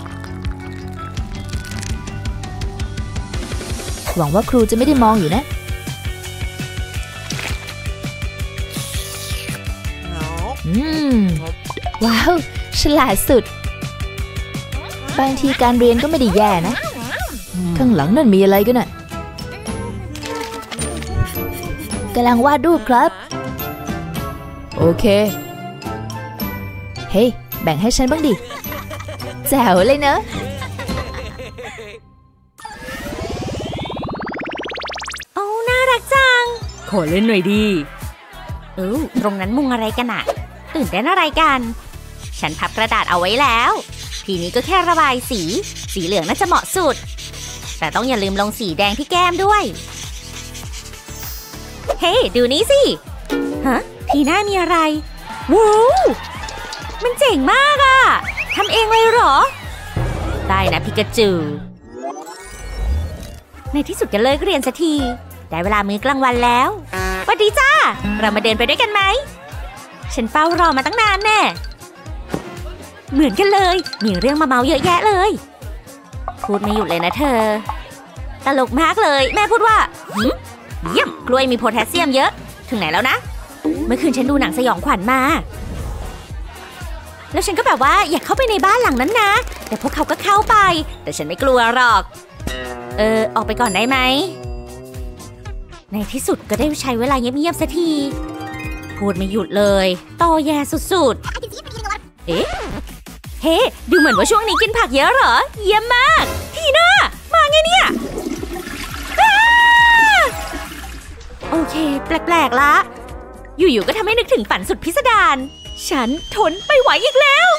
หวังว่าครูจะไม่ได้มองอยู่นะอืมว้าวฉลาดสุดบางทีการเรียนก็ไม่ได้แย่นะข้างหลังนั่นมีอะไรกันน่ะกำลังวาดรูปครับโอเคเฮ้ยแบ่งให้ฉันบ้างดิแจ๋วเลยเนอะโอ้น่ารักจังขอเล่นหน่อยดีเออตรงนั้นมุงอะไรกันอะตื่นเต้นอะไรกันฉันพับกระดาษเอาไว้แล้วทีนี้ก็แค่ระบายสีสีเหลืองน่าจะเหมาะสุดแต่ต้องอย่าลืมลงสีแดงที่แก้มด้วยเฮ้ hey, ดูนี่สิฮะทีหน้ามีอะไรว้าวมันเจ๋งมากอะทำเองเลยเหรอได้นะพิกาจูในที่สุดก็เลิกเรียนสักทีได้เวลามื้อกลางวันแล้วสวัสดีจ้าเรามาเดินไปด้วยกันไหมฉันเฝ้ารอมาตั้งนานแน่เหมือนกันเลยมีเรื่องมาเมาเยอะแยะเลยพูดไม่หยุดเลยนะเธอตลกมากเลยแม่พูดว่าหืมเยี่ยมกล้วยมีโพแทสเซียมเยอะถึงไหนแล้วนะเมื่อคืนฉันดูหนังสยองขวัญมาแล้วฉันก็แบบว่าอยากเข้าไปในบ้านหลังนั้นนะแต่พวกเขาก็เข้าไปแต่ฉันไม่กลัวหรอกเออออกไปก่อนได้ไหมในที่สุดก็ได้ใช้เวลาเงียบๆสักทีพูดไม่หยุดเลยตอแยสุดๆเอ๊ะเฮ้ดูเหมือนว่าช่วงนี้กินผักเยอะเหรอเยี่ยมมากทีน่ามาไงเนี่ยโอเคแปลกๆละอยู่ๆก็ทำให้นึกถึงฝันสุดพิสดารฉันทนไม่ไหวอีกแล้ว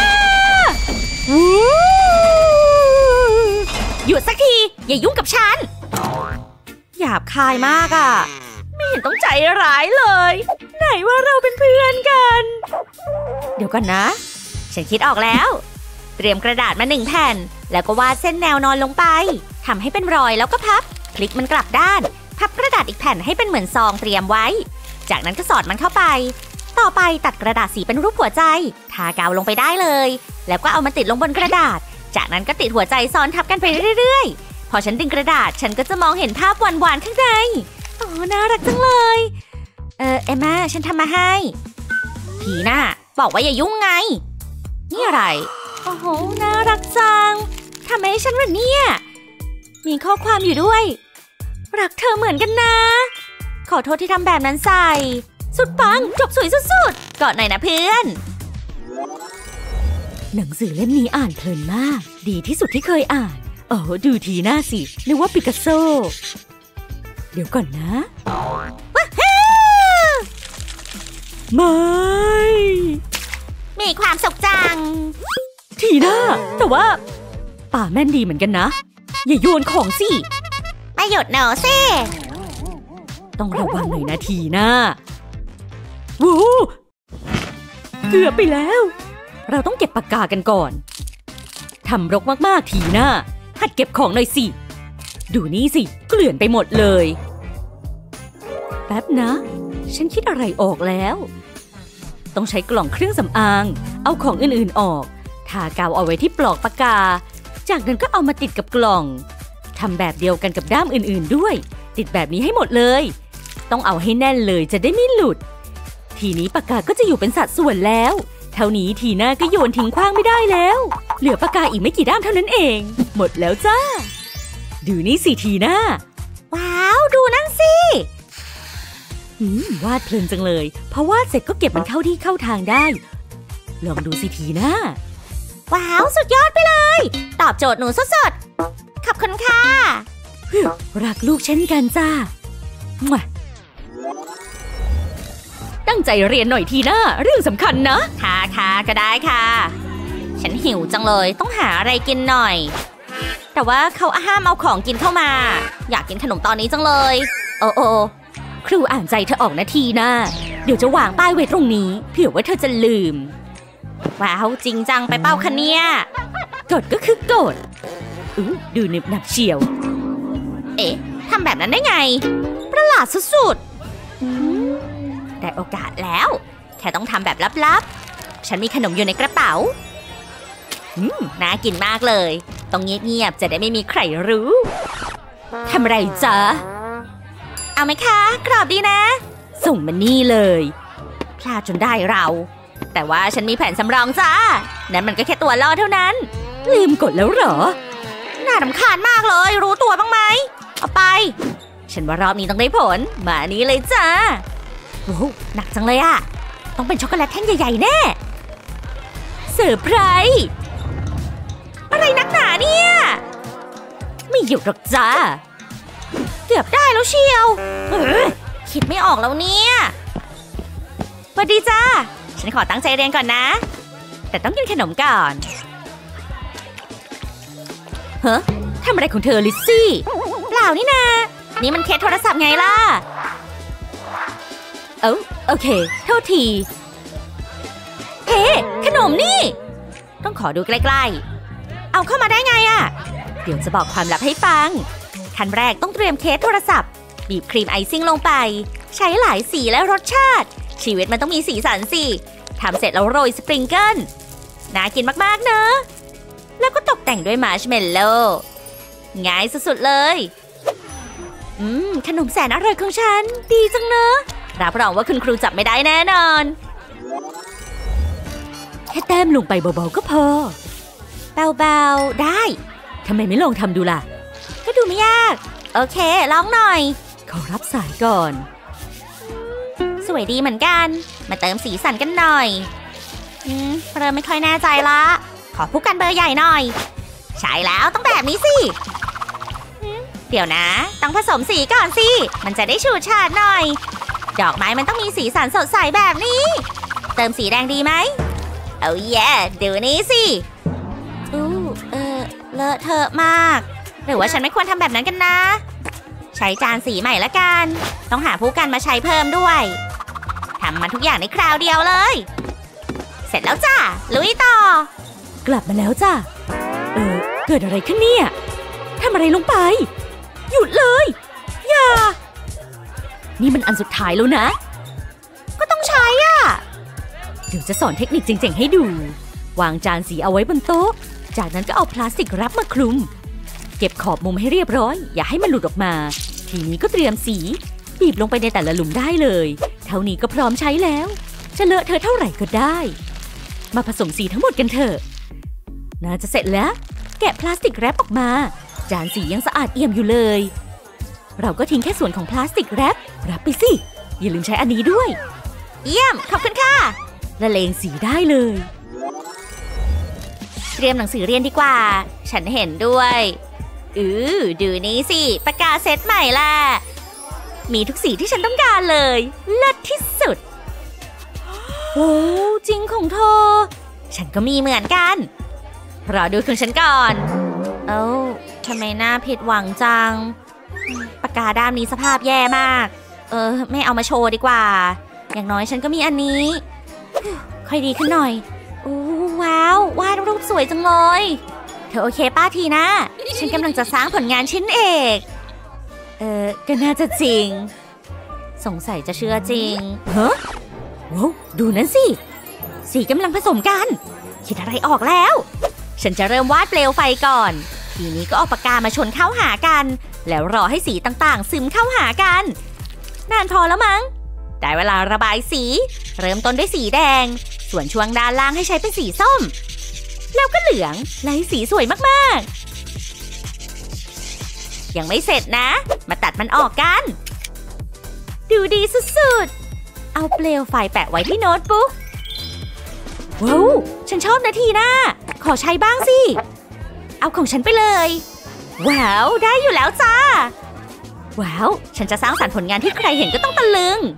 หยุดสักทีอย่ายุ่งกับฉันหยาบคายมากอ่ะไม่เห็นต้องใจร้ายเลยไหนว่าเราเป็นเพื่อนกันเดี๋ยวก่อนนะฉันคิดออกแล้วเตรียมกระดาษมาหนึ่งแผ่นแล้วก็วาดเส้นแนวนอนลงไปทำให้เป็นรอยแล้วก็พับพลิกมันกลับด้านพับกระดาษอีกแผ่นให้เป็นเหมือนซองเตรียมไว้จากนั้นก็สอดมันเข้าไปต่อไปตัดกระดาษสีเป็นรูปหัวใจทากาวลงไปได้เลยแล้วก็เอามาติดลงบนกระดาษจากนั้นก็ติดหัวใจซ้อนทับกันไปเรื่อยๆพอฉันดึงกระดาษฉันก็จะมองเห็นภาพหวานๆข้างในโอ้น่ารักจังเลยเออเอมม่าฉันทำมาให้ผีน่ะบอกว่าอย่ายุ่งไงนี่อะไรโอ้โหน่ารักจังทำให้ฉันแบบนี้มีข้อความอยู่ด้วยรักเธอเหมือนกันนะขอโทษที่ทำแบบนั้นใส่สุดปังจบสวยสุดๆกอดหน่อยนะเพื่อนหนังสือเล่มนี้อ่านเพลินมากดีที่สุดที่เคยอ่านโอ้ดูทีหน้าสินึกว่าปิกัสโซเดี๋ยวก่อนนะไม่มีความสุขจังทีน่าแต่ว่าป่าแม่นดีเหมือนกันนะอย่าโยนของสิไม่หยุดเนอะสิต้องระวังหน่อยนะทีน่าวู้เกือบไปแล้วเราต้องเก็บปากกากันก่อนทำรกมากๆทีน่าหัดเก็บของหน่อยสิดูนี่สิเกลื่อนไปหมดเลยแป๊บนะฉันคิดอะไรออกแล้วต้องใช้กล่องเครื่องสำอางเอาของอื่นๆออกทากาวเอาไว้ที่ปลอกปากกาจากนั้นก็เอามาติดกับกล่องทำแบบเดียวกันกับด้ามอื่นๆด้วยติดแบบนี้ให้หมดเลยต้องเอาให้แน่นเลยจะได้ไม่หลุดทีนี้ปากกาก็จะอยู่เป็นสัดส่วนแล้วเท่านี้ทีน่าก็โยนทิ้งขว้างไม่ได้แล้วเหลือปากกาอีกไม่กี่ด้ามเท่านั้นเองหมดแล้วจ้าดูนี่สิทีน่าว้าวดูนั่นสิวาดเพลินจังเลยพอวาดเสร็จก็เก็บมันเข้าที่เข้าทางได้ลองดูสิทีน่าว้าวสุดยอดไปเลยตอบโจทย์หนูสุดๆขอบคุณค่ะรักลูกเช่นกันจ้าตั้งใจเรียนหน่อยทีน่าเรื่องสำคัญนะค่ะค่ะก็ได้ค่ะฉันหิวจังเลยต้องหาอะไรกินหน่อยแต่ว่าเขาห้ามเอาของกินเข้ามาอยากกินขนมตอนนี้จังเลยโอ้โอครูอ่านใจเธอออกนะทีน่าเดี๋ยวจะวางป้ายไว้ตรงนี้เผื่อว่าเธอจะลืมว้าวจริงจังไปเป้าคะเนี่ยกดก็คือกดอู้ดูหนึบหนับเชียวเอ๊ะทำแบบนั้นได้ไงประหลาดสุดๆได้โอกาสแล้วแค่ต้องทำแบบลับๆฉันมีขนมอยู่ในกระเป๋าอืมน่ากินมากเลยต้องเงียบๆจะได้ไม่มีใครรู้ทำอะไรจ๊ะเอาไหมคะกรอบดีนะส่งมานี่เลยพลาดจนได้เราแต่ว่าฉันมีแผนสำรองจ้านั่นมันก็แค่ตัวล่อเท่านั้นลืมกดแล้วเหรอน่ารำคาญมากเลยรู้ตัวบ้างไหมเอาไปฉันว่ารอบนี้ต้องได้ผลมานี้เลยจ้าโอ้หนักจังเลยอะต้องเป็นช็อกโกแลตแท่งใหญ่ๆแน่เซอร์ไพรส์อะไรนักหนาเนี่ยไม่หยุดหรอกจ้าเกือบได้แล้วเชียวเฮ้ยคิดไม่ออกแล้วเนี่ยสวัสดีจ้าฉันขอตั้งใจเรียนก่อนนะแต่ต้องกินขนมก่อนเฮ้ยทำอะไรของเธอลิซซี่เปล่านี่นานี่มันเคสโทรศัพท์ไงล่ะเอ้าโอเคโทษทีเฮ้ขนมนี่ต้องขอดูใกล้ๆเอาเข้ามาได้ไงอะเดี๋ยวจะบอกความลับให้ฟังขขั้นแรกต้องเตรียมเคสโทรศัพท์บีบครีมไอซิ่งลงไปใช้หลายสีและรสชาติชีวิตมันต้องมีสีสันสิทำเสร็จแล้วโรยสปริงเกิลน่ากินมากๆเนอะแล้วก็ตกแต่งด้วยมาร์ชเมลโล่ง่ายสุดๆเลยอืมขนมแสนอร่อยของฉันดีจังเนอะรับรองว่าคุณครูจับไม่ได้แน่นอนแค่แต้มลงไปเบาๆก็พอเบาๆได้ทำไมไม่ลองทำดูล่ะก็ดูไม่ยากโอเคลองหน่อยขอรับสายก่อนสวยดีเหมือนกันมาเติมสีสันกันหน่อยอืมเริ่มไม่ค่อยแน่ใจละขอผู้กันเบอร์ใหญ่หน่อยใช่แล้วต้องแบบนี้สิเดี๋ยวนะต้องผสมสีก่อนสิมันจะได้ฉูดฉาดหน่อยดอกไม้มันต้องมีสีสันสดใสแบบนี้เติมสีแดงดีไหมเอาแย่ดูนี้สิอู้เออเลอะเทอะมากหรือว่าฉันไม่ควรทำแบบนั้นกันนะใช้จานสีใหม่ละกันต้องหาผู้กันมาใช้เพิ่มด้วยทำมาทุกอย่างในคราวเดียวเลยเสร็จแล้วจ้าลุยต่อกลับมาแล้วจ้าเออเกิดอะไรขึ้นเนี่ยทำอะไรลงไปหยุดเลยอย่านี่มันอันสุดท้ายแล้วนะก็ต้องใช้อ่ะเดี๋ยวจะสอนเทคนิคเจ๋งๆให้ดูวางจานสีเอาไว้บนโต๊ะจากนั้นก็เอาพลาสติกแรปมาคลุมเก็บขอบมุมให้เรียบร้อยอย่าให้มันหลุดออกมาทีนี้ก็เตรียมสีบีบลงไปในแต่ละหลุมได้เลยเท่านี้ก็พร้อมใช้แล้วจะเลอะเธอเท่าไหร่ก็ได้มาผสมสีทั้งหมดกันเถอะน่าจะเสร็จแล้วแกะพลาสติกแรปออกมาจานสียังสะอาดเอี่ยมอยู่เลยเราก็ทิ้งแค่ส่วนของพลาสติกแรปรับไปสิอย่าลืมใช้อันนี้ด้วยเยี่ยมขอบคุณค่ะละเลงสีได้เลยเตรียมหนังสือเรียนดีกว่าฉันเห็นด้วยอือดูนี้สิปากกาเซตใหม่ล่ะมีทุกสีที่ฉันต้องการเลยเลิศที่สุดโอ้จริงของเธอฉันก็มีเหมือนกันรอดูของฉันก่อนเอ้าทำไมหน้าผิดหวังจังปากกาด้ามนี้สภาพแย่มากเออไม่เอามาโชว์ดีกว่าอย่างน้อยฉันก็มีอันนี้ค่อยดีขึ้นหน่อยโอ้ว้าววาดรูปสวยจังเลยเธอโอเคป้าทีนะฉันกำลังจะสร้างผลงานชิ้นเอกเออก็น่าจะจริงสงสัยจะเชื่อจริงเฮ้อว้าวดูนั่นสิสีกำลังผสมกันคิดอะไรออกแล้วฉันจะเริ่มวาดเปลวไฟก่อนทีนี้ก็เอาปากกามาชนเข้าหากันแล้วรอให้สีต่างๆซึมเข้าหากันนานพอแล้วมั้งได้เวลาระบายสีเริ่มต้นด้วยสีแดงส่วนช่วงด้านล่างให้ใช้เป็นสีส้มแล้วก็เหลืองไล่สีสวยมากๆยังไม่เสร็จนะมาตัดมันออกกันดูดีสุดๆเอาเปลวไฟแปะไว้ที่โน้ตบุ๊กว้าวฉันชอบนาทีหน้าขอใช้บ้างสิเอาของฉันไปเลยว้าวได้อยู่แล้วจ้าว้าวฉันจะสร้างสรรค์ผลงานที่ใครเห็นก็ต้องตะลึง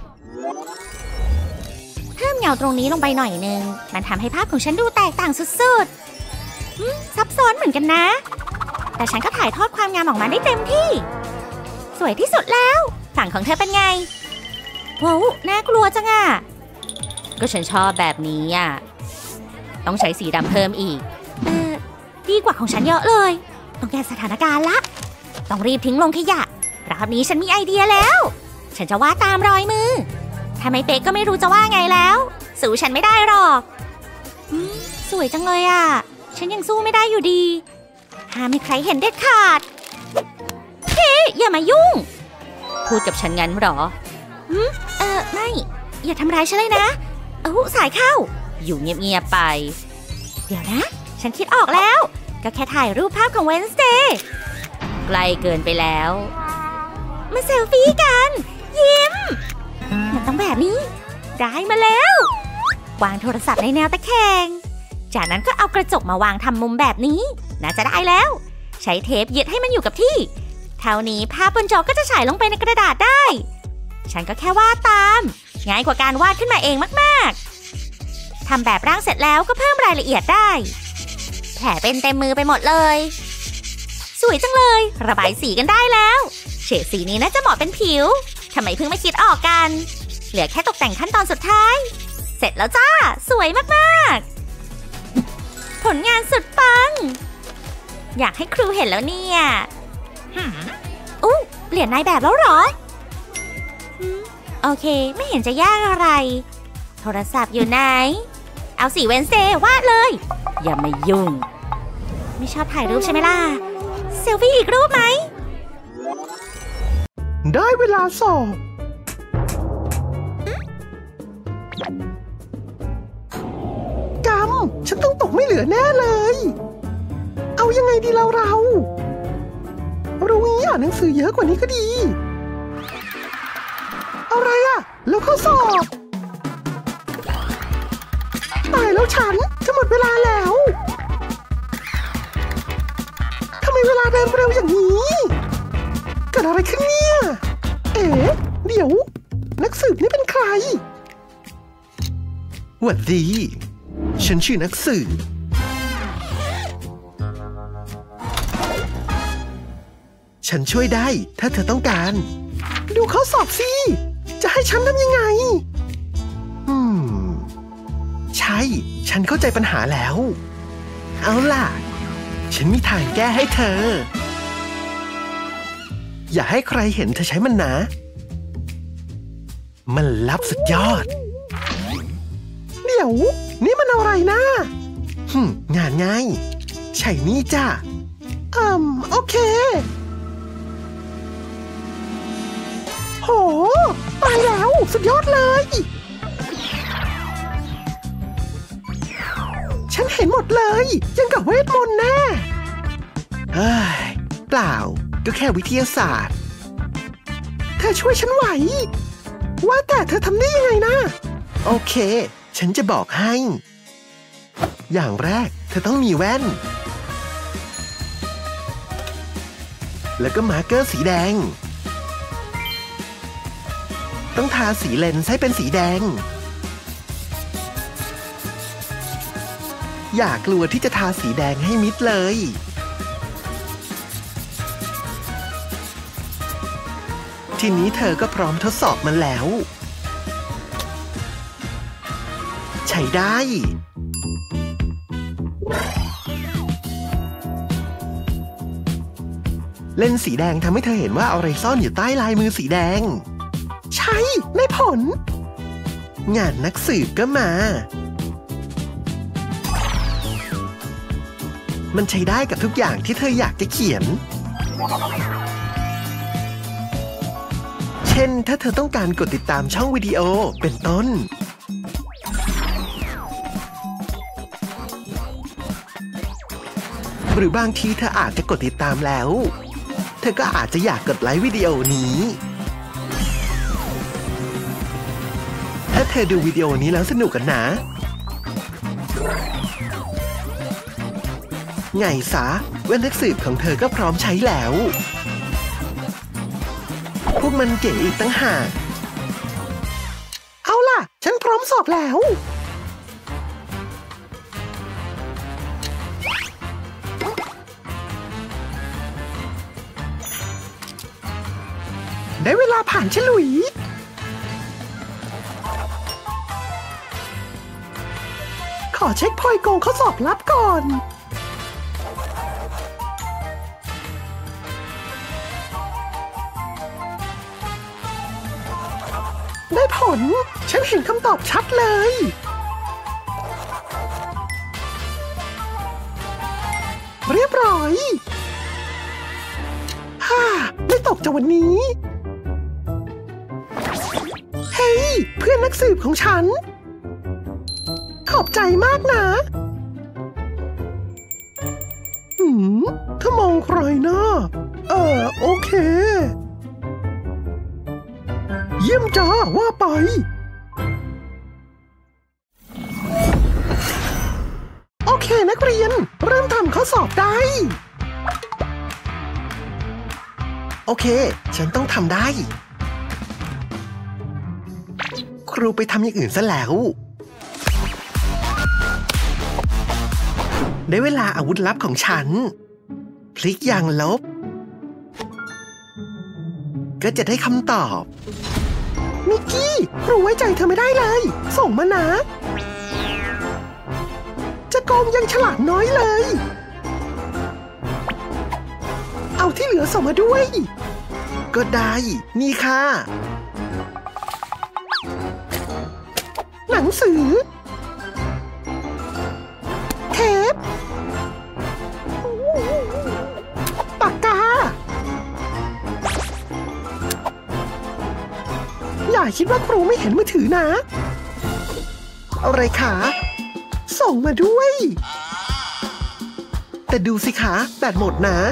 เพิ่มเงาตรงนี้ลงไปหน่อยนึงมันทำให้ภาพของฉันดูแตกต่างสุดๆซับซ้อนเหมือนกันนะแต่ฉันก็ถ่ายทอดความงามออกมาได้เต็มที่สวยที่สุดแล้วฝั่งของเธอเป็นไงว้าวน่ากลัวจังอ่ะก็ฉันชอบแบบนี้อ่ะต้องใช้สีดำเพิ่มอีกเออดีกว่าของฉันเยอะเลยต้องแก้สถานการณ์ละต้องรีบทิ้งลงขยะรอบนี้ฉันมีไอเดียแล้วฉันจะวาดตามรอยมือถ้าไม่เป๊ะก็ไม่รู้จะว่าไงแล้วสู้ฉันไม่ได้หรอกสวยจังเลยอ่ะฉันยังสู้ไม่ได้อยู่ดีห้ามให้ใครเห็นเด็ดขาดเฮ้อย่ามายุ่งพูดกับฉันงั้นหรออืมเออไม่อย่าทำร้ายฉันเลยนะเอ้าสายเข้าอยู่เงียบๆไปเดี๋ยวนะฉันคิดออกแล้วก็แค่ถ่ายรูปภาพของ Wednesday ไกลเกินไปแล้วมาเซลฟี่กันยิ้มมันต้องแบบนี้ได้มาแล้ววางโทรศัพท์ในแนวตะแคงจากนั้นก็เอากระจกมาวางทำมุมแบบนี้น่าจะได้แล้วใช้เทปยึดให้มันอยู่กับที่เท่านี้ภาพบนจอก็จะฉายลงไปในกระดาษได้ฉันก็แค่วาดตามง่ายกว่าการวาดขึ้นมาเองมากๆทำแบบร่างเสร็จแล้วก็เพิ่มรายละเอียดได้แผลเป็นเต็มมือไปหมดเลยสวยจังเลยระบายสีกันได้แล้วเฉดสีนี้น่าจะเหมาะเป็นผิวทำไมเพิ่งไม่คิดออกกันเหลือแค่ตกแต่งขั้นตอนสุดท้ายเสร็จแล้วจ้าสวยมากๆผลงานสุดปังอยากให้ครูเห็นแล้วเนี่ยเปลี่ยนนายแบบแล้วเหรอโอเคไม่เห็นจะยากอะไรโทรศัพท์อยู่ไหนเอาสีเวนเซวาดเลยอย่ามายุ่งไม่ชอบถ่ายรูปใช่ไหมล่ะเซลฟี่อีกรูปไหมได้เวลาสอบกำฉันต้องตกไม่เหลือแน่เลยเอายังไงดีเราเรารู้งี้อ่านหนังสือเยอะกว่านี้ก็ดีอะไรอ่ะแล้วข้อสอบตายแล้วฉันจะหมดเวลาแล้วทำไมเวลาเดินเร็วอย่างนี้เกิดอะไรขึ้นเนี่ยเอ๋เดี๋ยวนักสืบนี่เป็นใครหวัดดีฉันชื่อนักสืบฉันช่วยได้ถ้าเธอต้องการดูข้อสอบสิจะให้ฉันทำยังไงอืมใช่ฉันเข้าใจปัญหาแล้วเอาล่ะฉันมีทางแก้ให้เธออย่าให้ใครเห็นเธอใช้มันนะมันลับสุดยอดเดี๋ยวนี่มันอะไรนะฮึงานง่ายใช่นี่จ้ะอืมโอเคโหตายแล้วสุดยอดเลยฉันเห็นหมดเลยยังกับเวทมนต์แน่เฮ้ยเปล่าก็แค่วิทยาศาสตร์เธอช่วยฉันไหวว่าแต่เธอทำได้ยังไงนะโอเคฉันจะบอกให้อย่างแรกเธอต้องมีแว่นแล้วก็มาร์กเกอร์สีแดงต้องทาสีเลนส์ให้เป็นสีแดงอย่ากลัวที่จะทาสีแดงให้มิดเลยทีนี้เธอก็พร้อมทดสอบมันแล้วใช้ได้เลนส์สีแดงทำให้เธอเห็นว่าอะไรซ่อนอยู่ใต้ลายมือสีแดงใช่ได้ผลงานนักสืบก็มามันใช้ได้กับทุกอย่างที่เธออยากจะเขียนเช่นถ้าเธอต้องการกดติดตามช่องวิดีโอเป็นต้นหรือบางทีเธออาจจะกดติดตามแล้วเธอก็อาจจะอยากกดไลค์วิดีโอนี้ถ้าเธอดูวิดีโอนี้แล้วสนุกกันนะไงซะแว่นนักสืบของเธอก็พร้อมใช้แล้วพวกมันเก๋อีกตั้งหากเอาล่ะฉันพร้อมสอบแล้วได้เวลาผ่านฉลุยขอเช็คพอยต์โกงข้อสอบลับก่อนได้ผลฉันเห็นคำตอบชัดเลยเรียบร้อยฮ่าไม่ตกจากวันนี้เฮ้ยเพื่อนนักสืบของฉันขอบใจมากนะหืมถ้ามองใครนะเออโอเคเยี่ยมจ้าว่าไปโอเคนักเรียนเริ่มทำข้อสอบได้โอเคฉันต้องทำได้ครูไปทำอย่างอื่นซะแล้วได้เวลาอาวุธลับของฉันพลิกอย่างลบก็จะได้คำตอบมิกกี้ครูไว้ใจเธอไม่ได้เลยส่งมานะจะโกงยังฉลาดน้อยเลยเอาที่เหลือส่งมาด้วยก็ได้นี่ค่ะหนังสือเทปปากกาอย่าคิดว่าครูไม่เห็นมือถือนะอะไรคะส่งมาด้วยแต่ดูสิคะแบตหมดนะ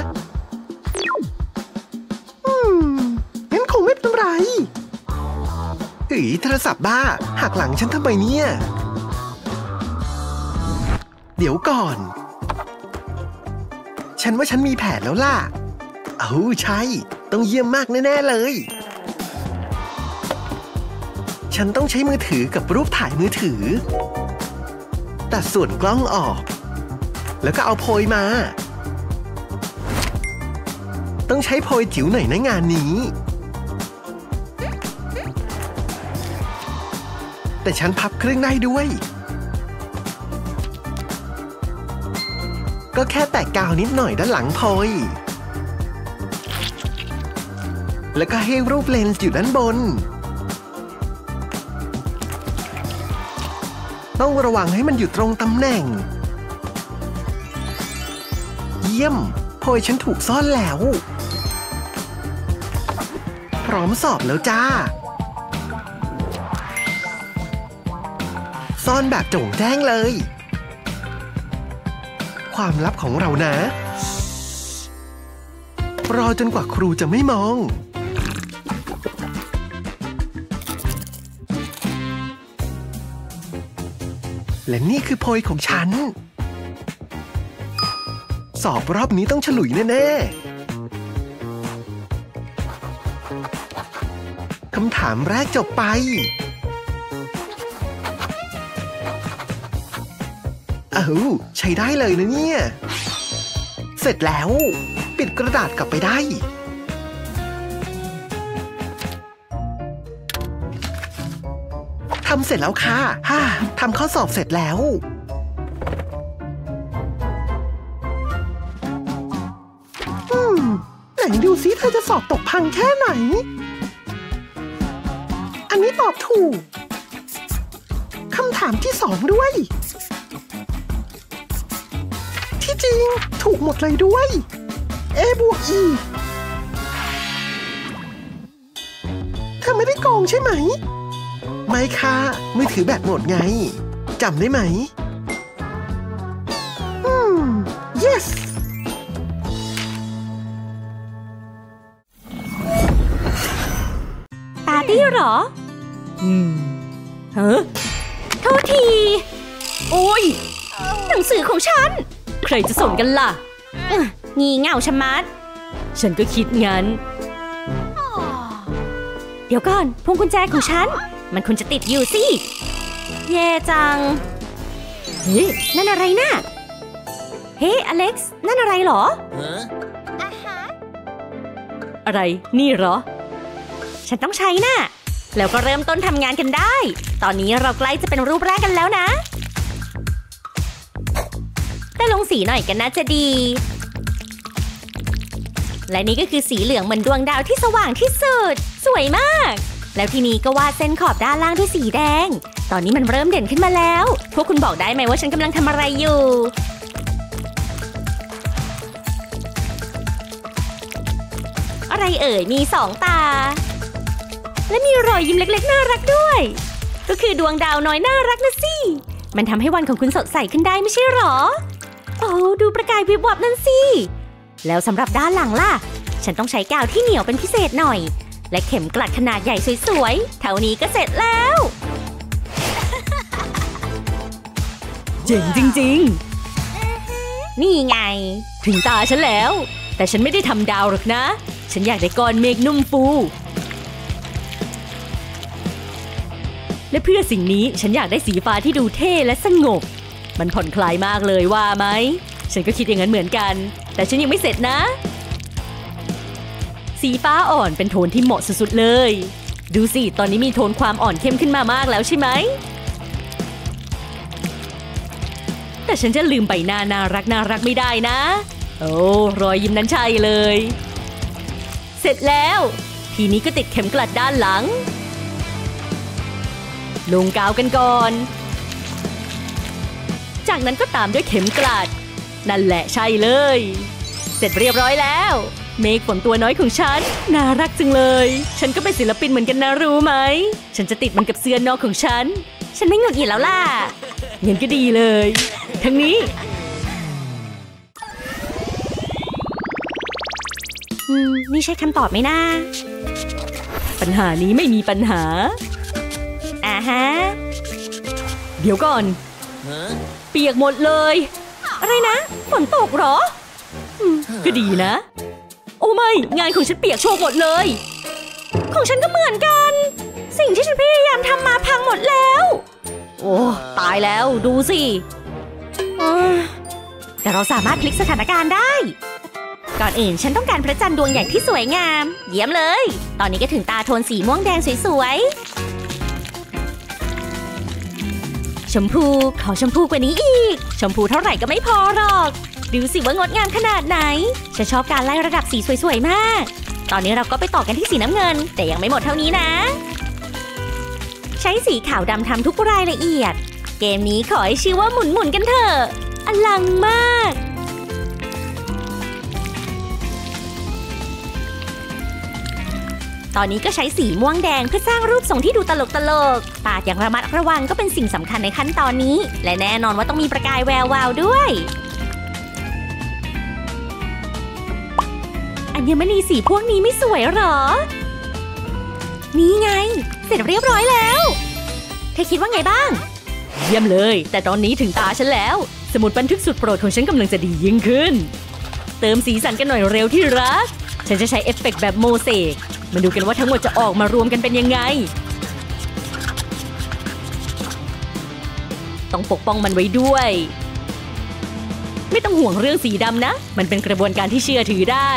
อืมงั้นคงไม่เป็นไรเฮ้ยโทรศัพท์บ้าหักหลังฉันทำไมเนี่ยเดี๋ยวก่อนฉันว่าฉันมีแผนแล้วล่ะเอ้าใช่ต้องเยี่ยมมากแน่ๆเลยฉันต้องใช้มือถือกับรูปถ่ายมือถือตัดส่วนกล้องออกแล้วก็เอาโพยมาต้องใช้โพยจิ๋วหน่อยนะงานนี้แต่ฉันพับครึ่งได้ด้วยก็แค่แตะกาวนิดหน่อยด้านหลังโพยแล้วก็ให้รูปเลนส์อยู่ด้านบนต้องระวังให้มันอยู่ตรงตำแหน่งเยี่ยมโพยฉันถูกซ่อนแล้วพร้อมสอบแล้วจ้าซ่อนแบบโจ่งแจ้งเลยความลับของเรานะรอจนกว่าครูจะไม่มองและนี่คือโพยของฉันสอบรอบนี้ต้องฉลุยแน่ๆคำถามแรกจบไปเอ้าใช้ได้เลยนะเนี่ยเสร็จแล้วปิดกระดาษกลับไปได้ทำเสร็จแล้วค่ะฮ่าทำข้อสอบเสร็จแล้วอืมไหนดูซิเธอจะสอบตกพังแค่ไหนอันนี้ตอบถูกคำถามที่สองด้วยที่จริงถูกหมดเลยด้วย A บวก E เธอไม่ได้โกงใช่ไหมไม่ค่ะมือถือแบตหมดไงจำได้ไหมอืม yes ปาร์ตี้เหรออืมเฮ้อโทษทีโอ้ยหนังสือของฉันใครจะสนกันล่ะงี่เง่าชะมัดฉันก็คิดงั้นเดี๋ยวก่อนพวงกุญแจของฉันมันควรจะติดอยู่สิแย่จังเฮ้ยนั่นอะไรน่ะเฮ้ยอเล็กซ์นั่นอะไรเหรออะไรนี่เหรอฉันต้องใช้น่ะแล้วก็เริ่มต้นทำงานกันได้ตอนนี้เราใกล้จะเป็นรูปแรกกันแล้วนะแต่ลงสีหน่อยกันน่าจะดีและนี่ก็คือสีเหลืองเหมือนดวงดาวที่สว่างที่สุดสวยมากแล้วทีนี้ก็วาดเส้นขอบด้านล่างด้วยสีแดงตอนนี้มันเริ่มเด่นขึ้นมาแล้วพวกคุณบอกได้ไหมว่าฉันกำลังทำอะไรอยู่อะไรเอ่ยมีสองตาและมีรอยยิ้มเล็กๆน่ารักด้วยก็คือดวงดาวน้อยน่ารักนะสิมันทำให้วันของคุณสดใสขึ้นได้ไม่ใช่หรอโอ้ดูประกายวิบวับนั่นสิแล้วสำหรับด้านหลังล่ะฉันต้องใช้กาวที่เหนียวเป็นพิเศษหน่อยและเข็มกลัดขนาดใหญ่สวยๆเท่านี้ก็เสร็จแล้วเจ๋งจริงๆนี่ไงถึงตาฉันแล้วแต่ฉันไม่ได้ทำดาวหรอกนะฉันอยากได้ก้อนเมฆนุ่มฟูและเพื่อสิ่งนี้ฉันอยากได้สีฟ้าที่ดูเท่และสงบมันผ่อนคลายมากเลยว่าไหมฉันก็คิดอย่างนั้นเหมือนกันแต่ฉันยังไม่เสร็จนะสีฟ้าอ่อนเป็นโทนที่เหมาะสุดๆเลยดูสิตอนนี้มีโทนความอ่อนเข้มขึ้นมามากแล้วใช่ไหมแต่ฉันจะลืมใบหน้าน่ารักน่ารักไม่ได้นะโอ้รอยยิ้มนั้นใช่เลยเสร็จแล้วทีนี้ก็ติดเข็มกลัดด้านหลังลงกาวกันก่อนจากนั้นก็ตามด้วยเข็มกลัดนั่นแหละใช่เลยเสร็จเรียบร้อยแล้วเมฆฝนตัวน้อยของฉันน่ารักจังเลยฉันก็เป็นศิลปินเหมือนกันนะรู้ไหมฉันจะติดมันกับเสื้อนอกของฉันฉันไม่หงุดหงิดแล้วล่ะเงินก็ดีเลยทั้งนี้อืมนี่ใช่คำตอบไหมนะปัญหานี้ไม่มีปัญหาอ่าฮะเดี๋ยวก่อนเปียกหมดเลยอะไรนะฝนตกเหรอก็ดีนะโอ้ไม่งานของฉันเปียกโชกหมดเลยของฉันก็เหมือนกันสิ่งที่ฉันพยายามทำมาพังหมดแล้วโอ้ตายแล้วดูสิแต่เราสามารถพลิกสถานการณ์ได้ก่อนอื่นฉันต้องการพระจันทร์ดวงใหญ่ที่สวยงามเยี่ยมเลยตอนนี้ก็ถึงตาโทนสีม่วงแดงสวยๆชมพูขอชมพูกว่านี้อีกชมพูเท่าไหร่ก็ไม่พอหรอกดูสิว่างดงามขนาดไหนฉันชอบการไล่ระดับสีสวยๆมากตอนนี้เราก็ไปต่อกันที่สีน้ำเงินแต่ยังไม่หมดเท่านี้นะใช้สีขาวดำทำทุกรายละเอียดเกมนี้ขอให้ชื่อว่าหมุนๆกันเถอะอลังมากตอนนี้ก็ใช้สีม่วงแดงเพื่อสร้างรูปทรงที่ดูตลกตลกปาดอย่างระมัดระวังก็เป็นสิ่งสำคัญในขั้นตอนนี้และแน่นอนว่าต้องมีประกายแวววาวด้วยอัญมณีสีพวกนี้ไม่สวยหรอนี่ไงเสร็จเรียบร้อยแล้วเธอคิดว่าไงบ้างเยี่ยมเลยแต่ตอนนี้ถึงตาฉันแล้วสมุดบันทึกสุดโปรดของฉันกำลังจะดียิ่งขึ้นเติมสีสันกันหน่อยเร็วที่รักฉันจะใช้เอฟเฟกต์แบบโมเสกมาดูกันว่าทั้งหมดจะออกมารวมกันเป็นยังไงต้องปกป้องมันไว้ด้วยไม่ต้องห่วงเรื่องสีดำนะมันเป็นกระบวนการที่เชื่อถือได้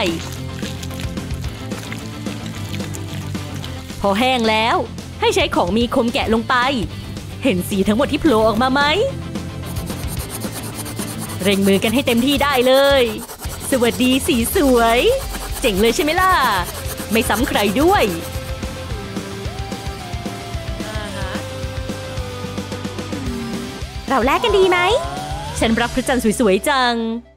พอแห้งแล้วให้ใช้ของมีคมแกะลงไปเห็นสีทั้งหมดที่โผล่ออกมาไหมเร่งมือกันให้เต็มที่ได้เลยสวัสดีสีสวยเจ๋งเลยใช่ไหมล่ะไม่ซ้ำใครด้วยเราแลกกันดีไหมฉันรักพระจันทร์สวยๆจัง